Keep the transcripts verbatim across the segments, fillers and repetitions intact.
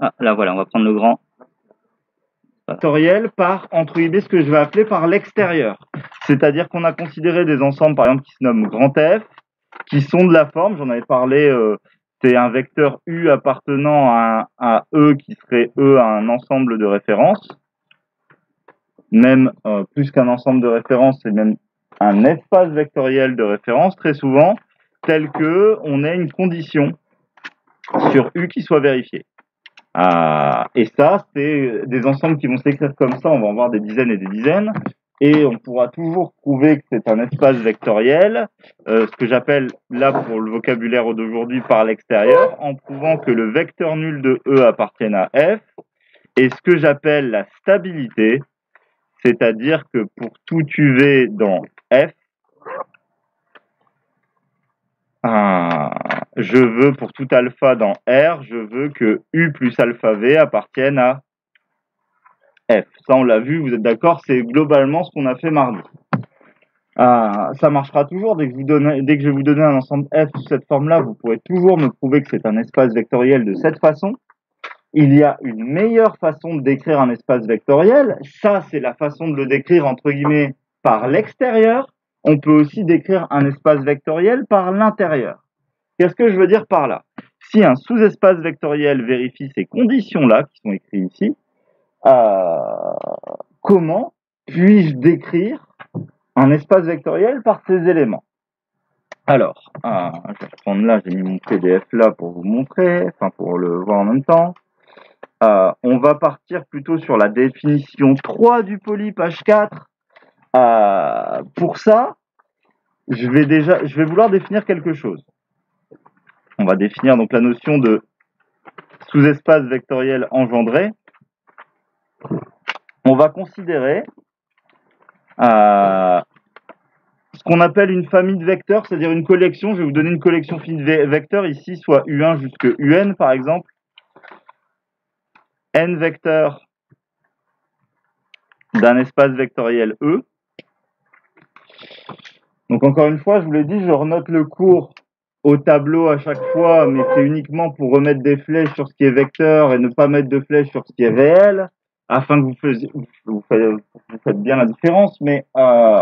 Ah, là voilà, on va prendre le grand. Vectoriel par, entre guillemets, ce que je vais appeler par l'extérieur. C'est-à-dire qu'on a considéré des ensembles, par exemple, qui se nomment grand F, qui sont de la forme, j'en avais parlé, euh, c'est un vecteur U appartenant à, un, à E qui serait E à un ensemble de références. Même euh, plus qu'un ensemble de références, c'est même un espace vectoriel de référence, très souvent, tel que on ait une condition sur U qui soit vérifiée. Ah, et ça, c'est des ensembles qui vont s'écrire comme ça, on va en voir des dizaines et des dizaines, et on pourra toujours prouver que c'est un espace vectoriel, euh, ce que j'appelle là pour le vocabulaire d'aujourd'hui par l'extérieur, en prouvant que le vecteur nul de E appartienne à F, et ce que j'appelle la stabilité, c'est-à-dire que pour tout U V dans F, ah, je veux pour tout alpha dans R, je veux que U plus alpha V appartienne à F. Ça, on l'a vu, vous êtes d'accord, c'est globalement ce qu'on a fait mardi. Ah, ça marchera toujours dès que, vous donnez, dès que je vais vous donner un ensemble F sous cette forme-là, vous pourrez toujours me prouver que c'est un espace vectoriel de cette façon. Il y a une meilleure façon de décrire un espace vectoriel. Ça, c'est la façon de le décrire, entre guillemets, par l'extérieur. On peut aussi décrire un espace vectoriel par l'intérieur. Qu'est-ce que je veux dire par là? Si un sous-espace vectoriel vérifie ces conditions-là, qui sont écrites ici, euh, comment puis-je décrire un espace vectoriel par ces éléments? Alors, euh, je vais reprendre là, j'ai mis mon P D F là pour vous montrer, enfin pour le voir en même temps. Euh, on va partir plutôt sur la définition trois du poly, page quatre. Euh, pour ça, je vais déjà, je vais vouloir définir quelque chose. On va définir donc la notion de sous-espace vectoriel engendré. On va considérer euh, ce qu'on appelle une famille de vecteurs, c'est-à-dire une collection. Je vais vous donner une collection finie de vecteurs ici, soit U un jusqu'à U N par exemple. N vecteurs d'un espace vectoriel E. Donc encore une fois, je vous l'ai dit, je renote le cours au tableau à chaque fois, mais c'est uniquement pour remettre des flèches sur ce qui est vecteur et ne pas mettre de flèches sur ce qui est réel, afin que vous, faisiez, vous, faites, vous faites bien la différence, mais, euh,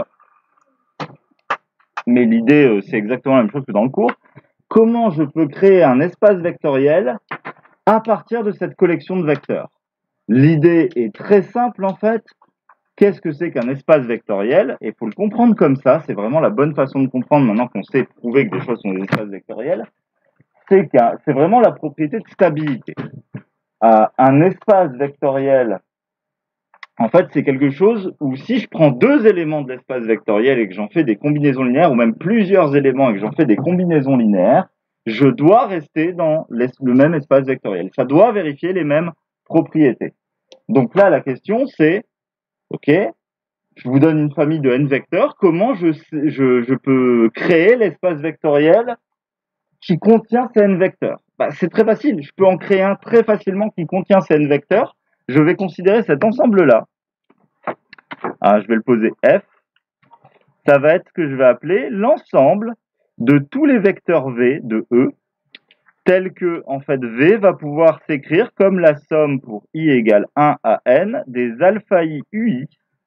mais l'idée, c'est exactement la même chose que dans le cours. Comment je peux créer un espace vectoriel à partir de cette collection de vecteurs? L'idée est très simple en fait. Qu'est-ce que c'est qu'un espace vectoriel? Et il faut le comprendre comme ça, c'est vraiment la bonne façon de comprendre maintenant qu'on sait prouver que des choses sont des espaces vectoriels. C'est qu'un, c'est vraiment la propriété de stabilité. Euh, un espace vectoriel, en fait, c'est quelque chose où si je prends deux éléments de l'espace vectoriel et que j'en fais des combinaisons linéaires, ou même plusieurs éléments et que j'en fais des combinaisons linéaires, je dois rester dans le même espace vectoriel. Ça doit vérifier les mêmes propriétés. Donc là, la question, c'est, OK, je vous donne une famille de n vecteurs, comment je, je, je peux créer l'espace vectoriel qui contient ces n vecteurs? Bah, c'est très facile, je peux en créer un très facilement qui contient ces n vecteurs. Je vais considérer cet ensemble-là. Ah, je vais le poser F. Ça va être ce que je vais appeler l'ensemble de tous les vecteurs V de E, tel que, en fait, V va pouvoir s'écrire comme la somme pour I égale un à N des alpha I U I,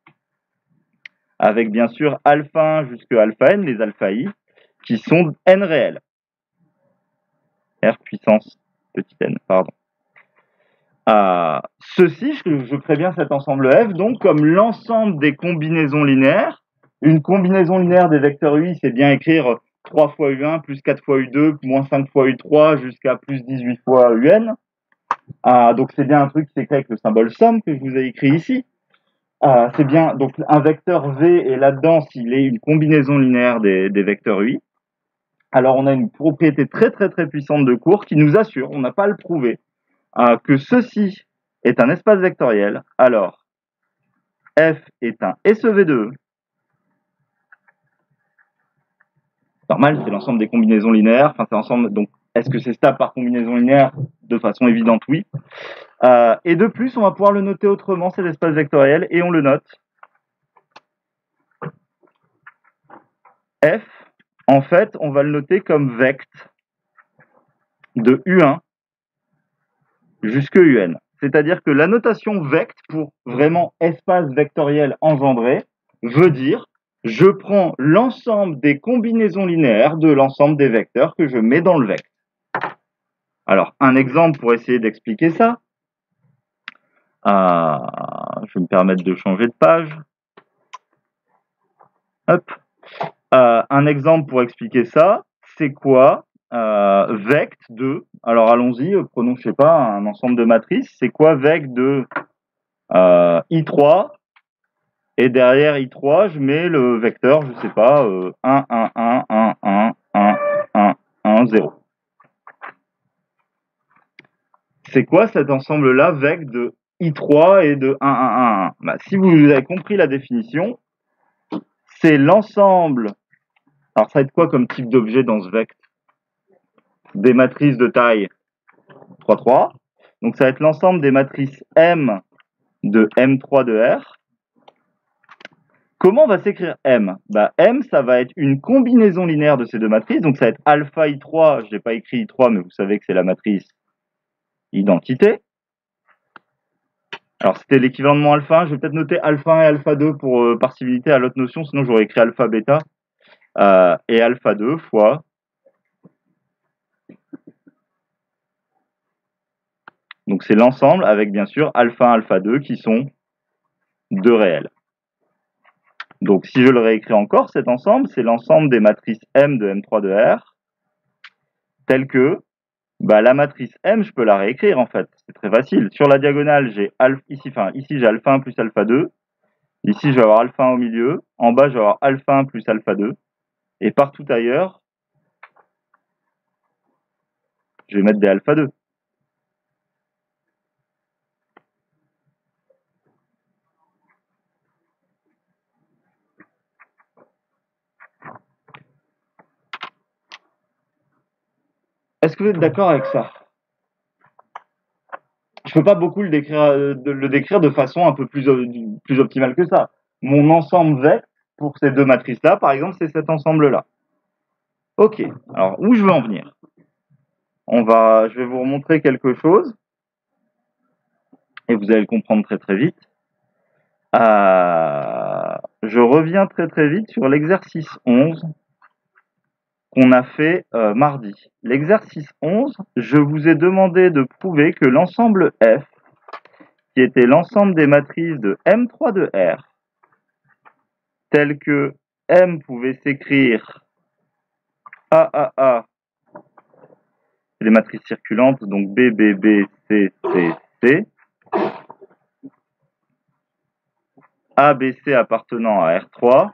avec bien sûr alpha un jusqu'à alpha N, les alpha I, qui sont N réels. R puissance petit n, pardon. Euh, ceci, je, je crée bien cet ensemble F, donc comme l'ensemble des combinaisons linéaires. Une combinaison linéaire des vecteurs U I, c'est bien écrire trois fois U un, plus quatre fois U deux, moins cinq fois U trois, jusqu'à plus dix-huit fois U N. Euh, donc c'est bien un truc qui s'écrit avec le symbole somme que je vous ai écrit ici. Euh, c'est bien, donc un vecteur V est là-dedans s'il est une combinaison linéaire des, des vecteurs U I. Alors on a une propriété très très très puissante de cours qui nous assure, on n'a pas à le prouver, euh, que ceci est un espace vectoriel. Alors F est un S E V de E. Normal, c'est l'ensemble des combinaisons linéaires. Enfin, c'est l'ensemble. Donc, est-ce que c'est stable par combinaison linéaire? De façon évidente, oui. Euh, et de plus, on va pouvoir le noter autrement, cet espace vectoriel, et on le note. F, en fait, on va le noter comme vect de U un jusque U N. C'est-à-dire que la notation vect pour vraiment espace vectoriel engendré veut dire je prends l'ensemble des combinaisons linéaires de l'ensemble des vecteurs que je mets dans le vect. Alors, un exemple pour essayer d'expliquer ça. Euh, je vais me permettre de changer de page. Hop. Euh, un exemple pour expliquer ça, c'est quoi euh, vect de... Alors allons-y, prenons, je sais pas, un ensemble de matrices. C'est quoi vect de euh, I trois? Et derrière I trois, je mets le vecteur, je sais pas, euh, un, un, un, un, un, un, un, un, zéro. C'est quoi cet ensemble-là, vect de I trois et de un, un, un, un? Bah, si vous avez compris la définition, c'est l'ensemble. Alors ça va être quoi comme type d'objet dans ce vect? Des matrices de taille trois, trois. Donc ça va être l'ensemble des matrices M de M trois de R. Comment va s'écrire M? Bah, M, ça va être une combinaison linéaire de ces deux matrices. Donc, ça va être alpha I trois. Je n'ai pas écrit I trois, mais vous savez que c'est la matrice identité. Alors, c'était l'équivalent de mon alpha un. Je vais peut-être noter alpha un et alpha deux pour euh, par civilité à l'autre notion. Sinon, j'aurais écrit alpha bêta euh, et alpha deux fois. Donc, c'est l'ensemble avec, bien sûr, alpha un, alpha deux qui sont deux réels. Donc, si je le réécris encore, cet ensemble, c'est l'ensemble des matrices M de M trois de R, tel que bah, la matrice M, je peux la réécrire en fait. C'est très facile. Sur la diagonale, j'ai alpha, ici, enfin, ici j'ai alpha un plus alpha deux. Ici, je vais avoir alpha un au milieu. En bas, je vais avoir alpha un plus alpha deux. Et partout ailleurs, je vais mettre des alpha deux. Est-ce que vous êtes d'accord avec ça? Je peux pas beaucoup le décrire, de, le décrire de façon un peu plus, plus optimale que ça. Mon ensemble vect pour ces deux matrices-là, par exemple, c'est cet ensemble-là. Ok. Alors, où je veux en venir? On va, je vais vous remontrer quelque chose et vous allez le comprendre très très vite. Euh, je reviens très très vite sur l'exercice onze qu'on a fait euh, mardi. L'exercice onze, je vous ai demandé de prouver que l'ensemble F, qui était l'ensemble des matrices de M trois de R, tel que M pouvait s'écrire A A A, c'est les matrices circulantes, donc B B B C C C, A B C appartenant à R trois,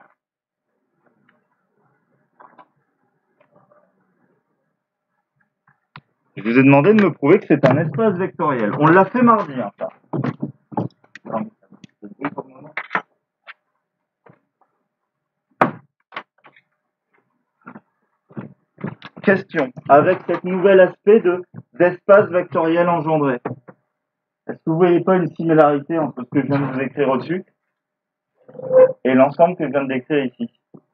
je vous ai demandé de me prouver que c'est un espace vectoriel. On l'a fait mardi, hein, ça. Question. Avec cet nouvel aspect de d'espace vectoriel engendré, est-ce que vous voyez pas une similarité entre ce que je viens de vous écrire au-dessus et l'ensemble que je viens de décrire ici?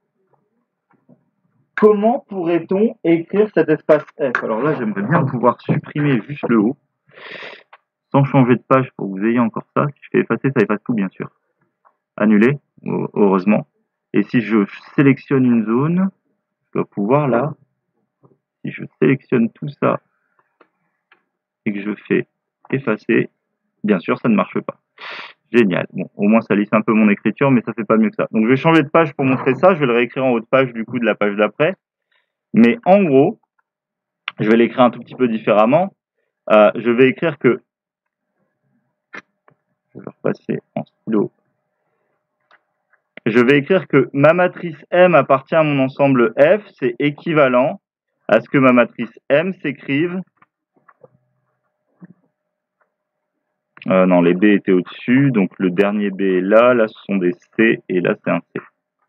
Comment pourrait-on écrire cet espace F? Alors là, j'aimerais bien pouvoir supprimer juste le haut, sans changer de page pour que vous ayez encore ça. Si je fais effacer, ça efface tout, bien sûr. Annuler, heureusement. Et si je sélectionne une zone, je dois pouvoir là, si je sélectionne tout ça et que je fais effacer, bien sûr, ça ne marche pas. Génial. Bon, au moins, ça lisse un peu mon écriture, mais ça fait pas mieux que ça. Donc, je vais changer de page pour montrer ça. Je vais le réécrire en haut de page, du coup, de la page d'après. Mais en gros, je vais l'écrire un tout petit peu différemment. Euh, je vais écrire que... Je vais repasser en stylo. Je vais écrire que ma matrice M appartient à mon ensemble F. C'est équivalent à ce que ma matrice M s'écrive... Euh, non, les B étaient au-dessus, donc le dernier B est là, là ce sont des C, et là c'est un C.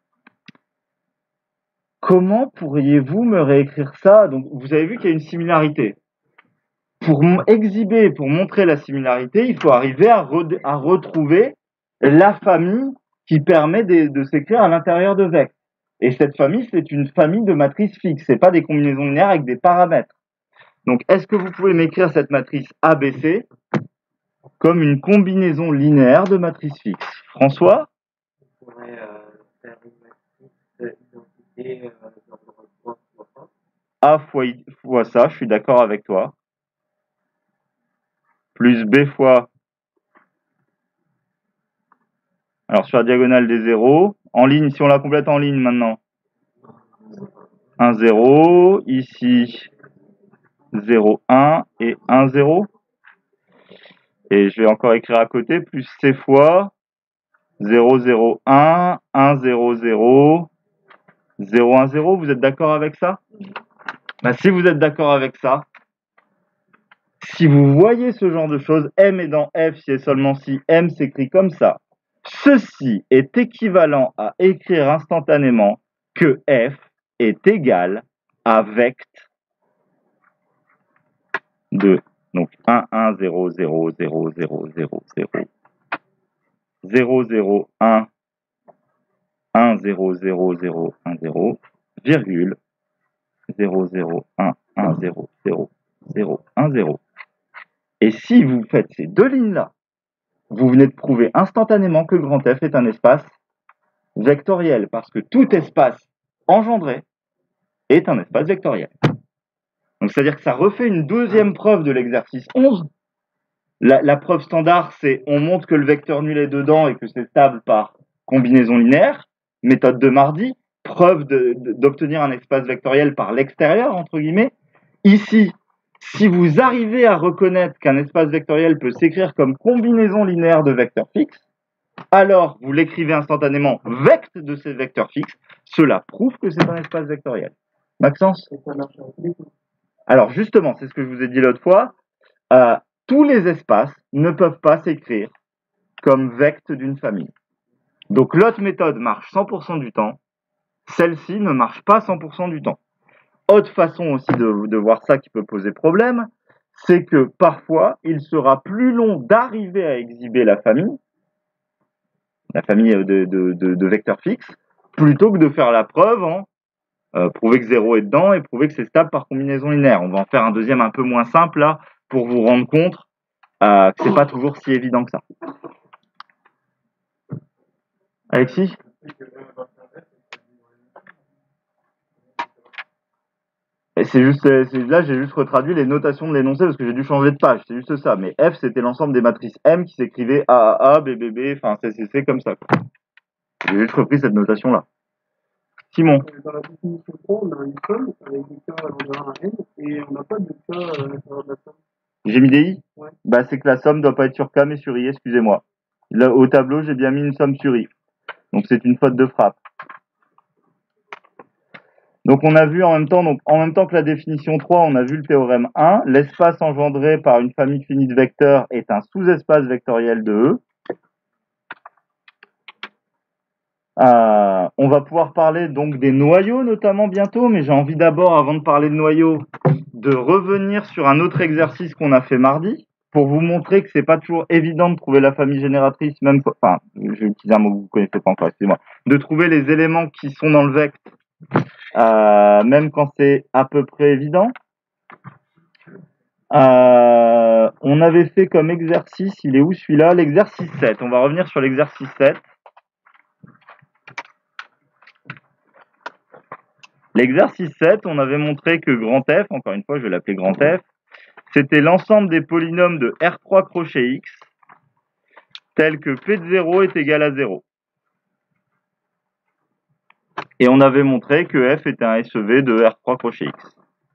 Comment pourriez-vous me réécrire ça? Donc vous avez vu qu'il y a une similarité. Pour exhiber, pour montrer la similarité, il faut arriver à, re à retrouver la famille qui permet de, de s'écrire à l'intérieur de vect. Et cette famille, c'est une famille de matrices fixes, c'est pas des combinaisons linéaires avec des paramètres. Donc, est-ce que vous pouvez m'écrire cette matrice A B C comme une combinaison linéaire de matrices fixes? François? On pourrait euh, faire une matrice identité euh, d'ordre trois fois un. A fois, I, fois ça, je suis d'accord avec toi. Plus B fois. Alors, sur la diagonale des zéros. En ligne, si on la complète en ligne maintenant. un, zéro. Ici, zéro, un et un, zéro. Et je vais encore écrire à côté. Plus C fois zéro, zéro, un, un, zéro, zéro, zéro, un, zéro. Vous êtes d'accord avec ça? Ben, si vous êtes d'accord avec ça, si vous voyez ce genre de choses, M est dans F si et seulement si M s'écrit comme ça. Ceci est équivalent à écrire instantanément que F est égal à vect de donc un, un, zéro, zéro, zéro, zéro, zéro, zéro, zéro, zéro, un, un, zéro, zéro, zéro, un, zéro, virgule, zéro, zéro, un, un, zéro, zéro, zéro, un, zéro. Et si vous faites ces deux lignes-là, vous venez de prouver instantanément que grand F est un espace vectoriel, parce que tout espace engendré est un espace vectoriel. Donc, c'est-à-dire que ça refait une deuxième preuve de l'exercice onze. La, la preuve standard, c'est on montre que le vecteur nul est dedans et que c'est stable par combinaison linéaire. Méthode de Mardi, preuve de, de, d'obtenir un espace vectoriel par l'extérieur, entre guillemets. Ici, si vous arrivez à reconnaître qu'un espace vectoriel peut s'écrire comme combinaison linéaire de vecteurs fixes, alors vous l'écrivez instantanément vect de ces vecteurs fixes, cela prouve que c'est un espace vectoriel. Maxence? Alors justement, c'est ce que je vous ai dit l'autre fois, euh, tous les espaces ne peuvent pas s'écrire comme vect d'une famille. Donc l'autre méthode marche cent pour cent du temps, celle-ci ne marche pas cent pour cent du temps. Autre façon aussi de, de voir ça qui peut poser problème, c'est que parfois il sera plus long d'arriver à exhiber la famille, la famille de, de, de, de vecteurs fixes, plutôt que de faire la preuve en euh, prouver que zéro est dedans et prouver que c'est stable par combinaison linéaire. On va en faire un deuxième un peu moins simple là, pour vous rendre compte euh, que c'est pas toujours si évident que ça. Alexis? C'est juste, c'est, là j'ai juste retraduit les notations de l'énoncé parce que j'ai dû changer de page, c'est juste ça. Mais F c'était l'ensemble des matrices M qui s'écrivait A A A, B B B, enfin C C C comme ça. J'ai juste repris cette notation là. Simon? Dans la définition trois, on a une somme avec des cas allant de un à n et on n'a pas de cas à l'intérieur de la somme. J'ai mis des i? Ouais. Bah c'est que la somme doit pas être sur K mais sur I, excusez-moi. Là au tableau j'ai bien mis une somme sur I. Donc c'est une faute de frappe. Donc on a vu en même temps, donc en même temps que la définition trois, on a vu le théorème un. L'espace engendré par une famille finie de vecteurs est un sous-espace vectoriel de E. Euh, on va pouvoir parler donc des noyaux notamment bientôt, mais j'ai envie d'abord, avant de parler de noyaux, de revenir sur un autre exercice qu'on a fait mardi pour vous montrer que c'est pas toujours évident de trouver la famille génératrice, même, enfin, je vais utiliser un mot que vous connaissez pas encore, excusez-moi, de trouver les éléments qui sont dans le vect, euh, même quand c'est à peu près évident. Euh, on avait fait comme exercice, il est où celui-là? L'exercice sept. On va revenir sur l'exercice sept. L'exercice sept, on avait montré que grand F, encore une fois, je vais l'appeler grand F, c'était l'ensemble des polynômes de R trois crochet X, tels que P de zéro est égal à zéro. Et on avait montré que F était un S E V de R trois crochet X.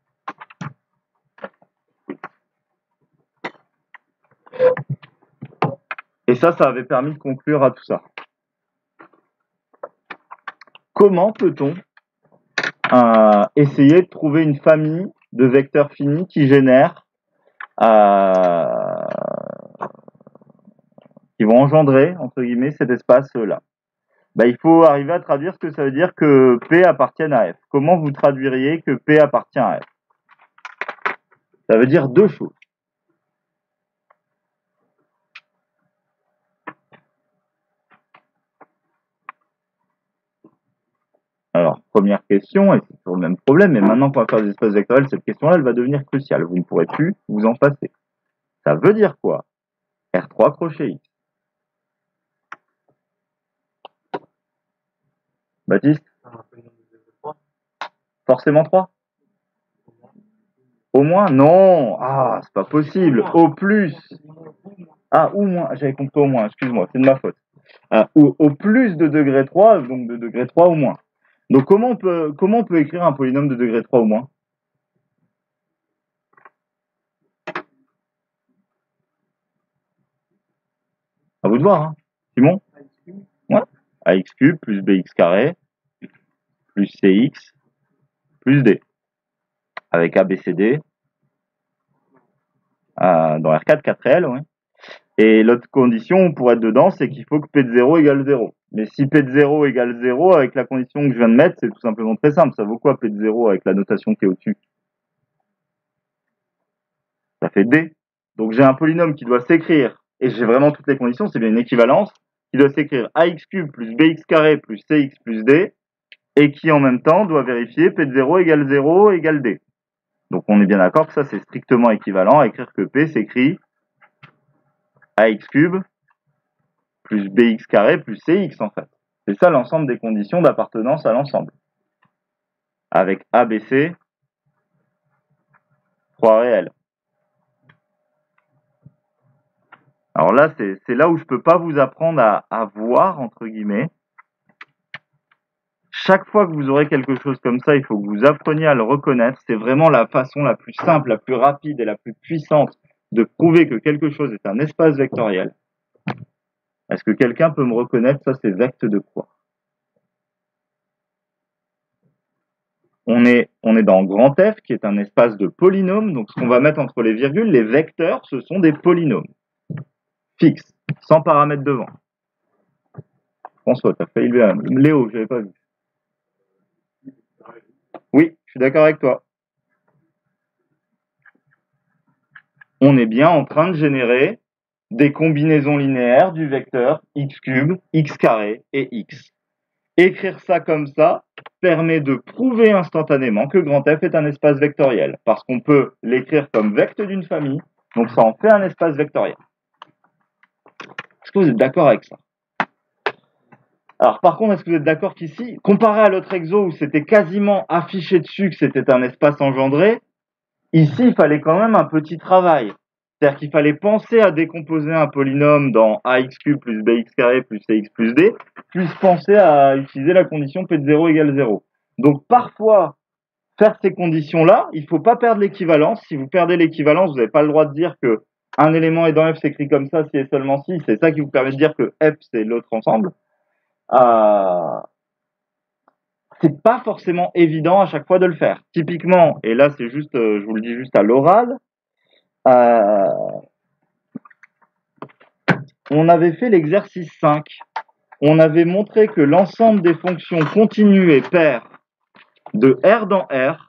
Et ça, ça avait permis de conclure à tout ça. Comment peut-on euh, essayer de trouver une famille de vecteurs finis qui génèrent, euh, qui vont engendrer, entre guillemets, cet espace-là? Ben, il faut arriver à traduire ce que ça veut dire que P appartienne à F. Comment vous traduiriez que P appartient à F? Ça veut dire deux choses. Alors, première question, et c'est toujours le même problème, mais maintenant qu'on va faire des espaces vectoriels, cette question-là, elle va devenir cruciale. Vous ne pourrez plus vous en passer. Ça veut dire quoi? R trois crochet X. Baptiste? Un polynôme de degré trois. Forcément trois? Au moins? Non! Ah, c'est pas possible. Au plus. Ah, ou moins. J'avais compris au moins, excuse-moi, c'est de ma faute. Ah, au, au plus de degré trois, donc de degré trois au moins. Donc comment on peut, comment on peut écrire un polynôme de degré trois au moins? À vous de voir, hein. Simon? Ouais. ax cube plus bx carré plus cx plus d. Avec A, B, C, D. Euh, dans R quatre, quatre réels, ouais. Et l'autre condition pour être dedans, c'est qu'il faut que P de zéro égale zéro. Mais si P de zéro égale zéro, avec la condition que je viens de mettre, c'est tout simplement très simple. Ça vaut quoi P de zéro avec la notation qui est au-dessus? Ça fait D. Donc j'ai un polynôme qui doit s'écrire, et j'ai vraiment toutes les conditions, c'est bien une équivalence, qui doit s'écrire ax cube plus bx carré plus cx plus d, et qui en même temps doit vérifier P de zéro égale zéro égale D. Donc on est bien d'accord que ça c'est strictement équivalent à écrire que P s'écrit ax cube plus bx carré plus cx en fait. C'est ça l'ensemble des conditions d'appartenance à l'ensemble. Avec A B C, trois réels. Alors là, c'est là où je peux pas vous apprendre à, à voir, entre guillemets. Chaque fois que vous aurez quelque chose comme ça, il faut que vous appreniez à le reconnaître. C'est vraiment la façon la plus simple, la plus rapide et la plus puissante de prouver que quelque chose est un espace vectoriel. Est-ce que quelqu'un peut me reconnaître ça, c'est vecte de quoi? On est, on est dans grand F, qui est un espace de polynômes. Donc, ce qu'on va mettre entre les virgules, les vecteurs, ce sont des polynômes fixes, sans paramètres devant. François, t'as failli le... Léo, je l'avais pas vu. Oui, je suis d'accord avec toi. On est bien en train de générer des combinaisons linéaires du vecteur x cube, x carré et x. Écrire ça comme ça permet de prouver instantanément que grand F est un espace vectoriel, parce qu'on peut l'écrire comme vecte d'une famille, donc ça en fait un espace vectoriel. Est-ce que vous êtes d'accord avec ça? Alors par contre, est-ce que vous êtes d'accord qu'ici, comparé à l'autre exo où c'était quasiment affiché dessus que c'était un espace engendré, ici il fallait quand même un petit travail. C'est-à-dire qu'il fallait penser à décomposer un polynôme dans ax cube plus bx carré plus cx plus d, puis penser à utiliser la condition P de zéro égale zéro. Donc parfois, faire ces conditions-là, il ne faut pas perdre l'équivalence. Si vous perdez l'équivalence, vous n'avez pas le droit de dire que un élément est dans F s'écrit comme ça si et seulement si. C'est ça qui vous permet de dire que F c'est l'autre ensemble. Euh... C'est pas forcément évident à chaque fois de le faire. Typiquement, et là c'est juste, euh, je vous le dis juste à l'oral, euh... on avait fait l'exercice cinq. On avait montré que l'ensemble des fonctions continues et paires de R dans R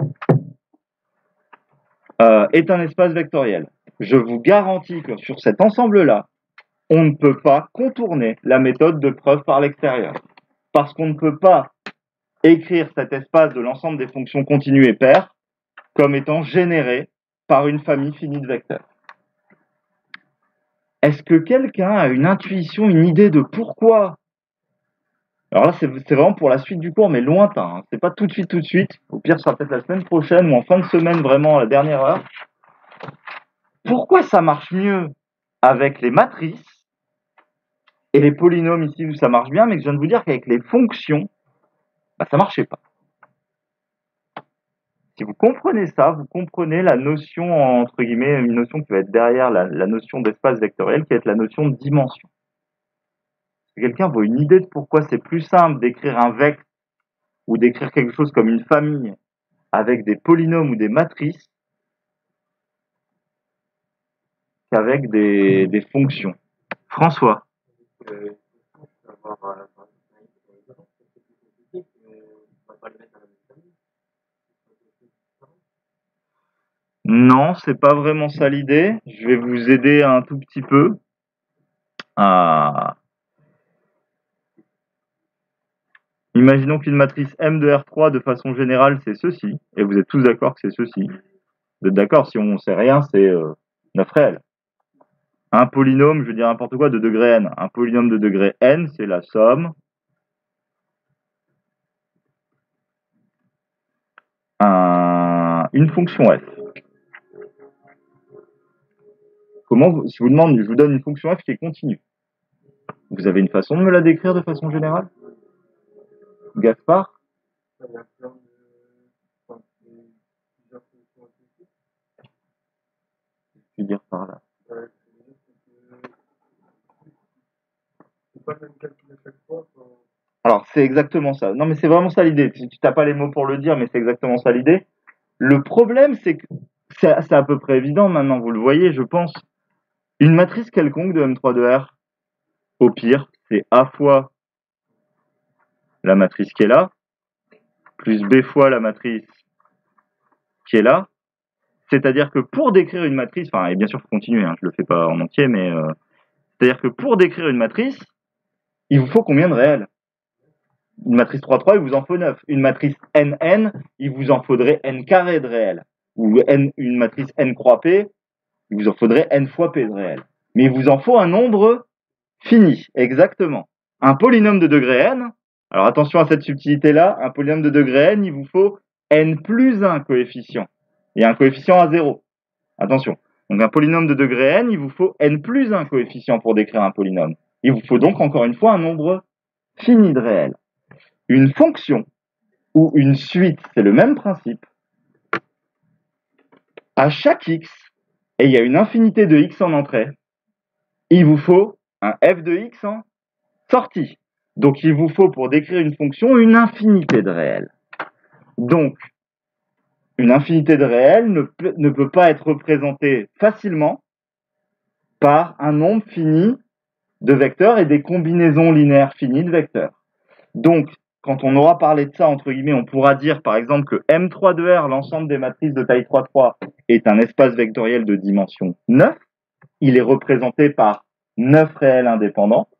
euh, est un espace vectoriel. Je vous garantis que sur cet ensemble-là, on ne peut pas contourner la méthode de preuve par l'extérieur. Parce qu'on ne peut pas écrire cet espace de l'ensemble des fonctions continues et paires comme étant généré par une famille finie de vecteurs. Est-ce que quelqu'un a une intuition, une idée de pourquoi? Alors là, c'est vraiment pour la suite du cours, mais lointain. Hein. C'est pas tout de suite, tout de suite. Au pire, ce sera peut-être la semaine prochaine ou en fin de semaine, vraiment à la dernière heure. Pourquoi ça marche mieux avec les matrices et les polynômes ici où ça marche bien, mais que je viens de vous dire qu'avec les fonctions, bah, ça marchait pas. Si vous comprenez ça, vous comprenez la notion, entre guillemets, une notion qui va être derrière la, la notion d'espace vectoriel, qui va être la notion de dimension. Si quelqu'un voit une idée de pourquoi c'est plus simple d'écrire un vecteur ou d'écrire quelque chose comme une famille avec des polynômes ou des matrices qu'avec des, des fonctions. François. Euh, avoir, euh, c'est plus compliqué, mais on va pas le mettre à la même famille. Non, c'est pas vraiment ça l'idée. Je vais vous aider un tout petit peu à... Imaginons qu'une matrice M de R trois, de façon générale, c'est ceci. Et vous êtes tous d'accord que c'est ceci. Vous êtes d'accord, si on ne sait rien, c'est euh, neuf réels. Un polynôme, je veux dire n'importe quoi, de degré n. Un polynôme de degré n, c'est la somme. Un, une fonction f. Comment vous, si vous demande, je vous donne une fonction f qui est continue. Vous avez une façon de me la décrire de façon générale? Gaspard? Ça va faire de, enfin, c'est plusieurs fonctions implicite. Je veux dire par là. Ouais, c'est que c'est pas le même calcul à chaque fois. Enfin, Alors, c'est exactement ça. Non, mais c'est vraiment ça l'idée. Tu n'as pas les mots pour le dire, mais c'est exactement ça l'idée. Le problème, c'est que c'est c'est à peu près évident maintenant, vous le voyez, je pense. Une matrice quelconque de M trois de R, au pire, c'est A fois la matrice qui est là, plus B fois la matrice qui est là. C'est-à-dire que pour décrire une matrice, enfin, et bien sûr, il faut continuer, hein, je le fais pas en entier, mais euh, c'est-à-dire que pour décrire une matrice, il vous faut combien de réels? Une matrice trois trois, il vous en faut neuf. Une matrice N N, il vous en faudrait N carré de réels. Ou N, une matrice N croix P, il vous en faudrait N fois P de réels. Mais il vous en faut un nombre fini, exactement. Un polynôme de degré N, alors attention à cette subtilité-là, un polynôme de degré N, il vous faut N plus un coefficient. Il y a un coefficient à zéro. Attention. Donc un polynôme de degré N, il vous faut N plus un coefficient pour décrire un polynôme. Il vous faut donc encore une fois un nombre fini de réels. Une fonction ou une suite, c'est le même principe. À chaque x, et il y a une infinité de x en entrée, il vous faut un f de x en sortie. Donc il vous faut pour décrire une fonction une infinité de réels. Donc une infinité de réels ne, ne peut pas être représentée facilement par un nombre fini de vecteurs et des combinaisons linéaires finies de vecteurs. Donc quand on aura parlé de ça, entre guillemets, on pourra dire par exemple que M trois de R, l'ensemble des matrices de taille trois trois, est un espace vectoriel de dimension neuf. Il est représenté par neuf réels indépendants.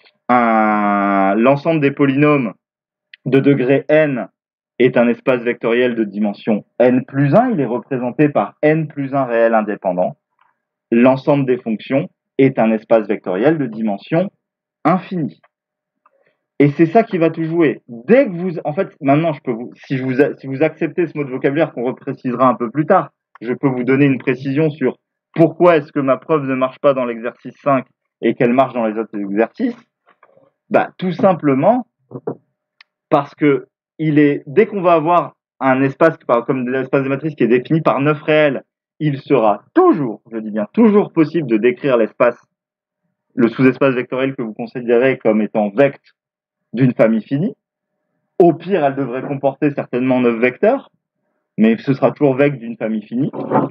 Un... L'ensemble des polynômes de degré n est un espace vectoriel de dimension n plus un. Il est représenté par n plus un réels indépendants. L'ensemble des fonctions est un espace vectoriel de dimension infinie. Et c'est ça qui va tout jouer. Dès que vous, en fait, maintenant, je peux vous, si je vous, si vous acceptez ce mot de vocabulaire qu'on reprécisera un peu plus tard, je peux vous donner une précision sur pourquoi est-ce que ma preuve ne marche pas dans l'exercice cinq et qu'elle marche dans les autres exercices. Bah, tout simplement parce que il est, dès qu'on va avoir un espace, comme l'espace de matrice qui est défini par neuf réels, il sera toujours, je dis bien toujours possible de décrire l'espace, le sous-espace vectoriel que vous considérez comme étant vect d'une famille finie. Au pire, elle devrait comporter certainement neuf vecteurs, mais ce sera toujours vect d'une famille finie.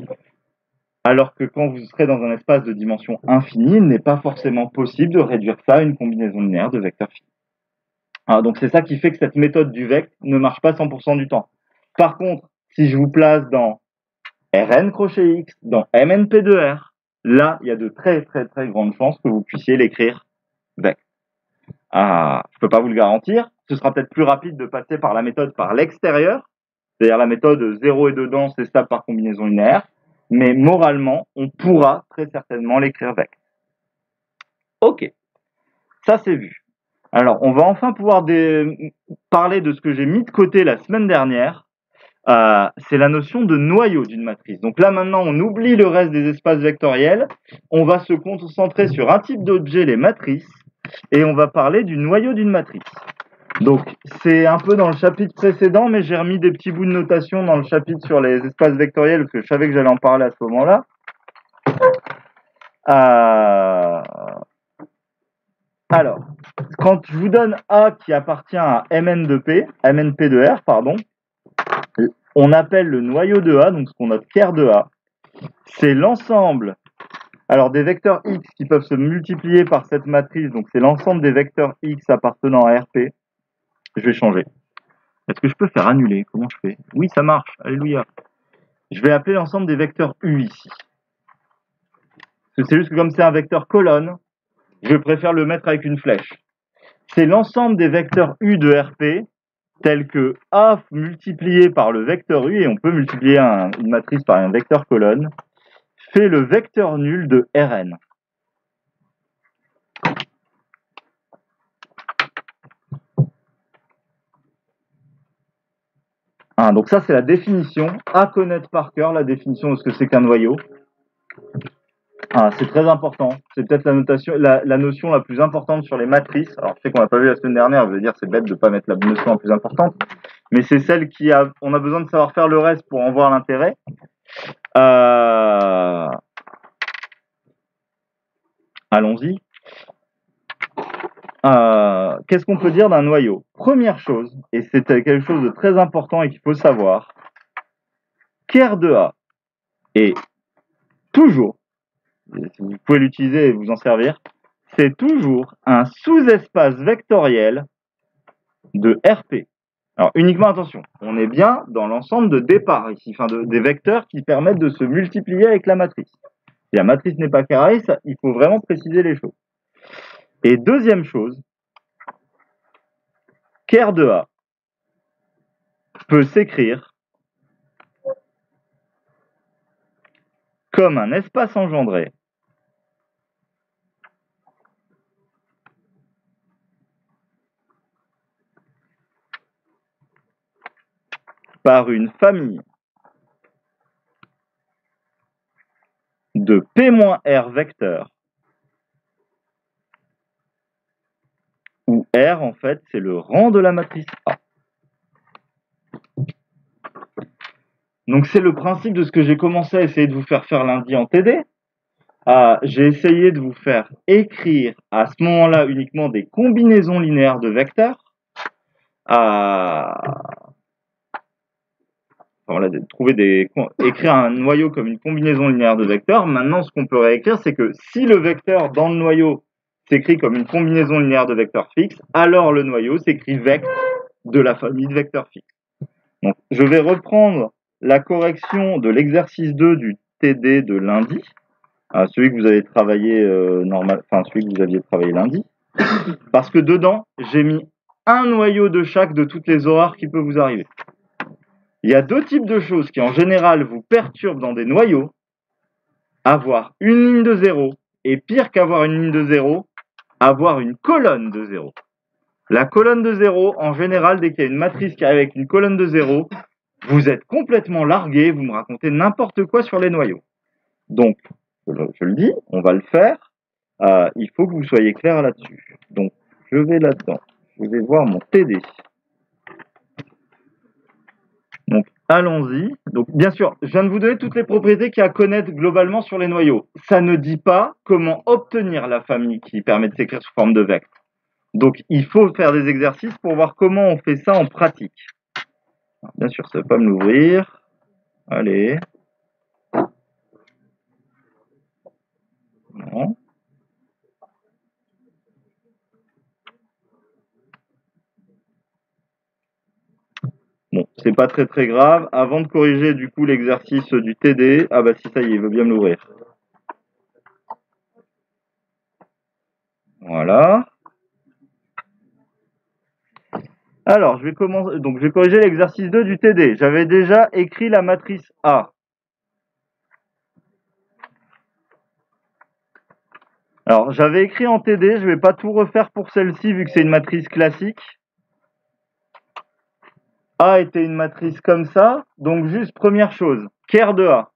Alors que quand vous serez dans un espace de dimension infinie, il n'est pas forcément possible de réduire ça à une combinaison linéaire de vecteurs finis. Alors, donc c'est ça qui fait que cette méthode du vect ne marche pas cent pour cent du temps. Par contre, si je vous place dans Rn crochet x, dans M N P de R, là, il y a de très très très grandes chances que vous puissiez l'écrire vect. Ah, je ne peux pas vous le garantir. Ce sera peut-être plus rapide de passer par la méthode par l'extérieur, c'est-à-dire la méthode zéro et dedans, c'est stable par combinaison linéaire, mais moralement, on pourra très certainement l'écrire vect. Ok, ça c'est vu. Alors, on va enfin pouvoir des... parler de ce que j'ai mis de côté la semaine dernière, euh, c'est la notion de noyau d'une matrice. Donc là, maintenant, on oublie le reste des espaces vectoriels, on va se concentrer sur un type d'objet, les matrices, et on va parler du noyau d'une matrice. Donc, c'est un peu dans le chapitre précédent, mais j'ai remis des petits bouts de notation dans le chapitre sur les espaces vectoriels, parce que je savais que j'allais en parler à ce moment-là. Euh... Alors, quand je vous donne A qui appartient à M N de P, M N P de R, pardon, on appelle le noyau de A, donc ce qu'on note ker de A, c'est l'ensemble, alors des vecteurs X qui peuvent se multiplier par cette matrice, donc c'est l'ensemble des vecteurs X appartenant à R P. Je vais changer. Est-ce que je peux faire annuler? Comment je fais? Oui, ça marche, alléluia. Je vais appeler l'ensemble des vecteurs U ici. C'est juste que comme c'est un vecteur colonne, je préfère le mettre avec une flèche. C'est l'ensemble des vecteurs U de R P tel que A multiplié par le vecteur U, et on peut multiplier un, une matrice par un vecteur colonne, fait le vecteur nul de Rn. Ah, donc ça, c'est la définition, à connaître par cœur, la définition de ce que c'est qu'un noyau. Ah, c'est très important. C'est peut-être la, notation, la, la notion la plus importante sur les matrices. Alors, je sais qu'on n'a pas vu la semaine dernière, je veux dire, c'est bête de ne pas mettre la notion la plus importante, mais c'est celle qui a, on a besoin de savoir faire le reste pour en voir l'intérêt. Euh... Allons-y. Euh, qu'est-ce qu'on peut dire d'un noyau? Première chose, et c'est quelque chose de très important et qu'il faut savoir, Ker de A est toujours, vous pouvez l'utiliser et vous en servir, c'est toujours un sous-espace vectoriel de R P. Alors uniquement attention, on est bien dans l'ensemble de départ ici, enfin de, des vecteurs qui permettent de se multiplier avec la matrice. Si la matrice n'est pas carrée, ça, il faut vraiment préciser les choses. Et deuxième chose, Ker de A peut s'écrire comme un espace engendré par une famille de P-R vecteurs, où R, en fait, c'est le rang de la matrice A. Donc, c'est le principe de ce que j'ai commencé à essayer de vous faire faire lundi en T D. Ah, j'ai essayé de vous faire écrire à ce moment-là uniquement des combinaisons linéaires de vecteurs. Ah, voilà, de trouver des, écrire un noyau comme une combinaison linéaire de vecteurs. Maintenant, ce qu'on peut réécrire, c'est que si le vecteur dans le noyau s'écrit comme une combinaison linéaire de vecteurs fixes, alors le noyau s'écrit vect de la famille de vecteurs fixes. Donc, je vais reprendre la correction de l'exercice deux du T D de lundi, euh, celui que vous avez travaillé euh, normal, enfin celui que vous aviez travaillé lundi, parce que dedans, j'ai mis un noyau de chaque de toutes les horreurs qui peuvent vous arriver. Il y a deux types de choses qui, en général, vous perturbent dans des noyaux. Avoir une ligne de zéro, et pire qu'avoir une ligne de zéro, avoir une colonne de zéro. La colonne de zéro, en général, dès qu'il y a une matrice qui arrive avec une colonne de zéro, vous êtes complètement largué, vous me racontez n'importe quoi sur les noyaux. Donc, je, je le dis, on va le faire. Euh, il faut que vous soyez clair là-dessus. Donc, je vais là-dedans. Je vais voir mon T D. Donc, allons-y. Donc, bien sûr, je viens de vous donner toutes les propriétés qu'il y a à connaître globalement sur les noyaux. Ça ne dit pas comment obtenir la famille qui permet de s'écrire sous forme de vectre. Donc, il faut faire des exercices pour voir comment on fait ça en pratique. Alors, bien sûr, ça ne va pas me l'ouvrir. Allez. Non. Bon, c'est pas très très grave. Avant de corriger du coup l'exercice du T D, ah bah si ça y est, il veut bien me l'ouvrir. Voilà. Alors, je vais commencer. Donc, je vais corriger l'exercice deux du T D. J'avais déjà écrit la matrice A. Alors, j'avais écrit en T D. Je ne vais pas tout refaire pour celle-ci vu que c'est une matrice classique. A était une matrice comme ça. Donc, juste première chose, Ker de A.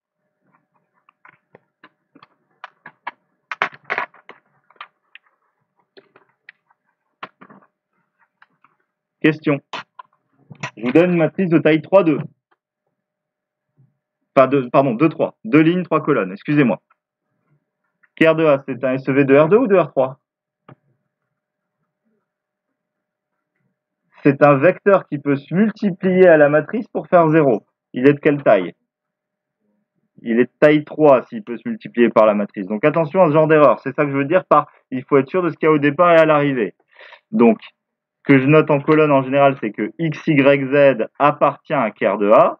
Question. Je vous donne une matrice de taille trois deux. Enfin, deux, pardon, deux trois. Deux lignes, trois colonnes. Excusez-moi. Ker de A, c'est un S E V de R deux ou de R trois? C'est un vecteur qui peut se multiplier à la matrice pour faire zéro. Il est de quelle taille? Il est de taille trois s'il peut se multiplier par la matrice. Donc attention à ce genre d'erreur. C'est ça que je veux dire par il faut être sûr de ce qu'il y a au départ et à l'arrivée. Donc, ce que je note en colonne en général, c'est que x, y, z appartient à Ker de A.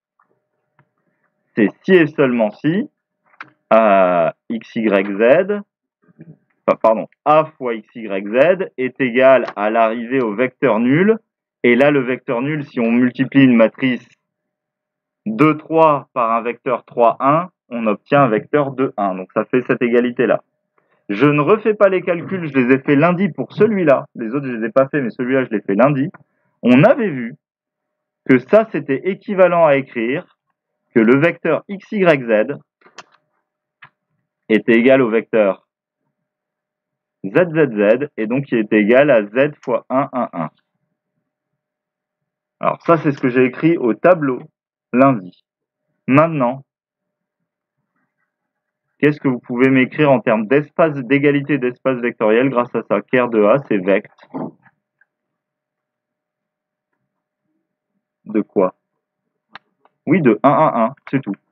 C'est si et seulement si euh, x, y, z, enfin, pardon, a fois x, y, z est égal à l'arrivée au vecteur nul Et là, le vecteur nul, si on multiplie une matrice deux, trois par un vecteur trois, un, on obtient un vecteur deux, un. Donc ça fait cette égalité-là. Je ne refais pas les calculs, je les ai fait lundi pour celui-là. Les autres, je les ai pas fait, mais celui-là, je l'ai fait lundi. On avait vu que ça, c'était équivalent à écrire que le vecteur x, y, z était égal au vecteur z, z, z, et donc il était égal à z fois un, un, un. Alors ça, c'est ce que j'ai écrit au tableau lundi. Maintenant, qu'est-ce que vous pouvez m'écrire en termes d'espace, d'égalité d'espace vectoriel grâce à ça? Ker de A, c'est vect. De quoi? Oui, de un, un, un, c'est tout.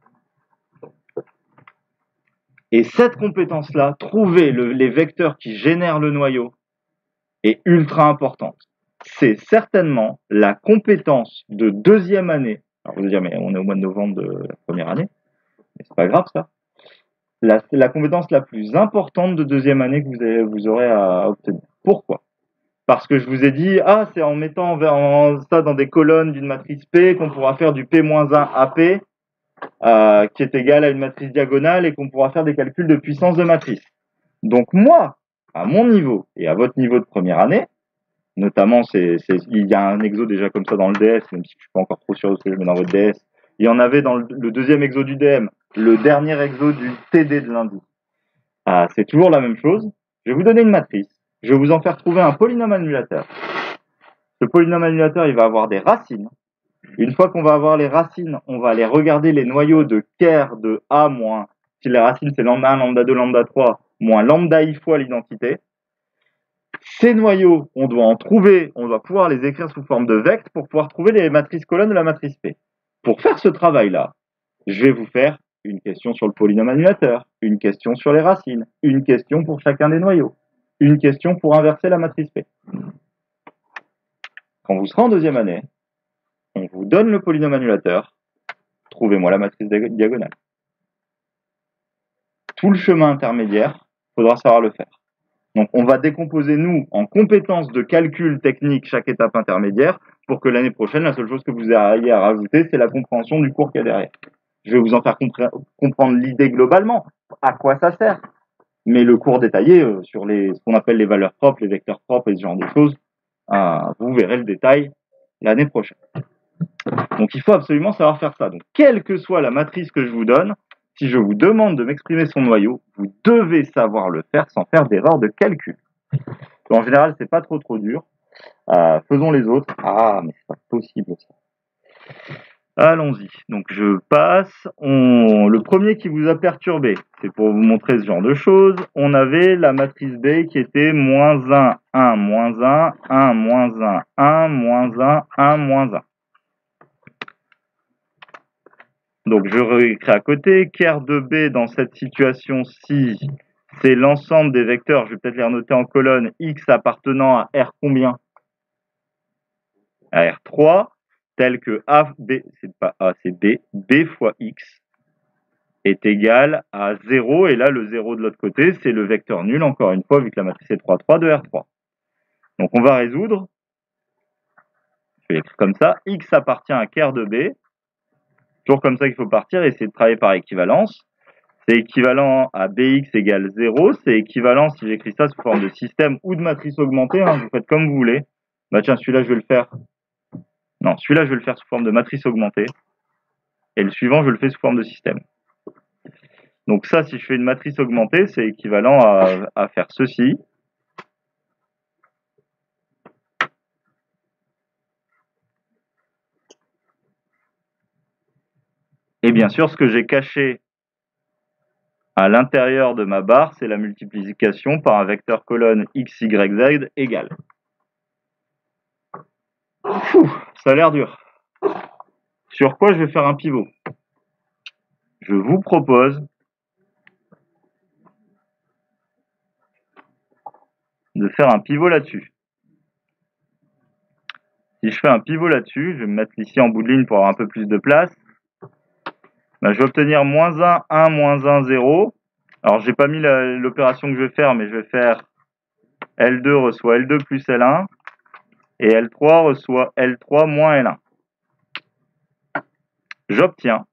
Et cette compétence-là, trouver le, les vecteurs qui génèrent le noyau, est ultra importante. C'est certainement la compétence de deuxième année. Alors vous allez dire, mais on est au mois de novembre de la première année. Mais c'est pas grave ça. La, la compétence la plus importante de deuxième année que vous, avez, vous aurez à obtenir. Pourquoi? Parce que je vous ai dit, ah, c'est en mettant en, en, ça dans des colonnes d'une matrice P qu'on pourra faire du P moins un A P, euh, qui est égal à une matrice diagonale et qu'on pourra faire des calculs de puissance de matrice. Donc moi, à mon niveau et à votre niveau de première année, notamment, c'est, c'est, il y a un exo déjà comme ça dans le D S, même si je suis pas encore trop sûr de ce que je mets dans votre D S. Il y en avait dans le, le deuxième exo du D M, le dernier exo du T D de lundi. Ah, c'est toujours la même chose. Je vais vous donner une matrice. Je vais vous en faire trouver un polynôme annulateur. Ce polynôme annulateur, il va avoir des racines. Une fois qu'on va avoir les racines, on va aller regarder les noyaux de Ker de A moins, si les racines c'est lambda un, lambda deux, lambda trois, moins lambda i fois l'identité. Ces noyaux, on doit en trouver, on doit pouvoir les écrire sous forme de vectes pour pouvoir trouver les matrices colonnes de la matrice P. Pour faire ce travail-là, je vais vous faire une question sur le polynôme annulateur, une question sur les racines, une question pour chacun des noyaux, une question pour inverser la matrice P. Quand vous serez en deuxième année, on vous donne le polynôme annulateur, trouvez-moi la matrice diagonale. Tout le chemin intermédiaire, il faudra savoir le faire. Donc, on va décomposer, nous, en compétences de calcul technique chaque étape intermédiaire pour que l'année prochaine, la seule chose que vous ayez à rajouter, c'est la compréhension du cours qu'il y a derrière. Je vais vous en faire comprendre l'idée globalement, à quoi ça sert. Mais le cours détaillé euh, sur les, ce qu'on appelle les valeurs propres, les vecteurs propres et ce genre de choses, euh, vous verrez le détail l'année prochaine. Donc, il faut absolument savoir faire ça. Donc, quelle que soit la matrice que je vous donne, si je vous demande de m'exprimer son noyau, vous devez savoir le faire sans faire d'erreur de calcul. En général, c'est pas trop trop dur. Euh, faisons les autres. Ah, mais c'est pas possible ça. Allons-y. Donc je passe. On... Le premier qui vous a perturbé, c'est pour vous montrer ce genre de choses. On avait la matrice B qui était moins un, un, moins un, un, moins un, un, moins un, un, moins un. Donc je réécris à côté. Ker de B dans cette situation-ci, c'est l'ensemble des vecteurs, je vais peut-être les renoter en colonne, x appartenant à R combien? À R trois, tel que A, B, c'est pas A, c'est B, B fois x est égal à zéro, et là le zéro de l'autre côté, c'est le vecteur nul, encore une fois, vu que la matrice est trois, trois de R trois. Donc on va résoudre, je vais l'écrire comme ça, x appartient à Ker de B, toujours comme ça qu'il faut partir, et essayer de travailler par équivalence. C'est équivalent à bx égale zéro, c'est équivalent, si j'écris ça sous forme de système ou de matrice augmentée, hein, vous faites comme vous voulez. Bah tiens, celui-là je vais le faire. Non, celui-là je vais le faire sous forme de matrice augmentée. Et le suivant, je le fais sous forme de système. Donc ça, si je fais une matrice augmentée, c'est équivalent à, à faire ceci. Et bien sûr, ce que j'ai caché à l'intérieur de ma barre, c'est la multiplication par un vecteur colonne x, y, z égale. Ouh, ça a l'air dur. Sur quoi je vais faire un pivot? Je vous propose de faire un pivot là-dessus. Si je fais un pivot là-dessus, je vais me mettre ici en bout de ligne pour avoir un peu plus de place. Ben, je vais obtenir moins un, un, moins un, zéro. Alors, j'ai pas mis l'opération que je vais faire, mais je vais faire L deux reçoit L deux plus L un. et L trois reçoit L trois moins L un. J'obtiens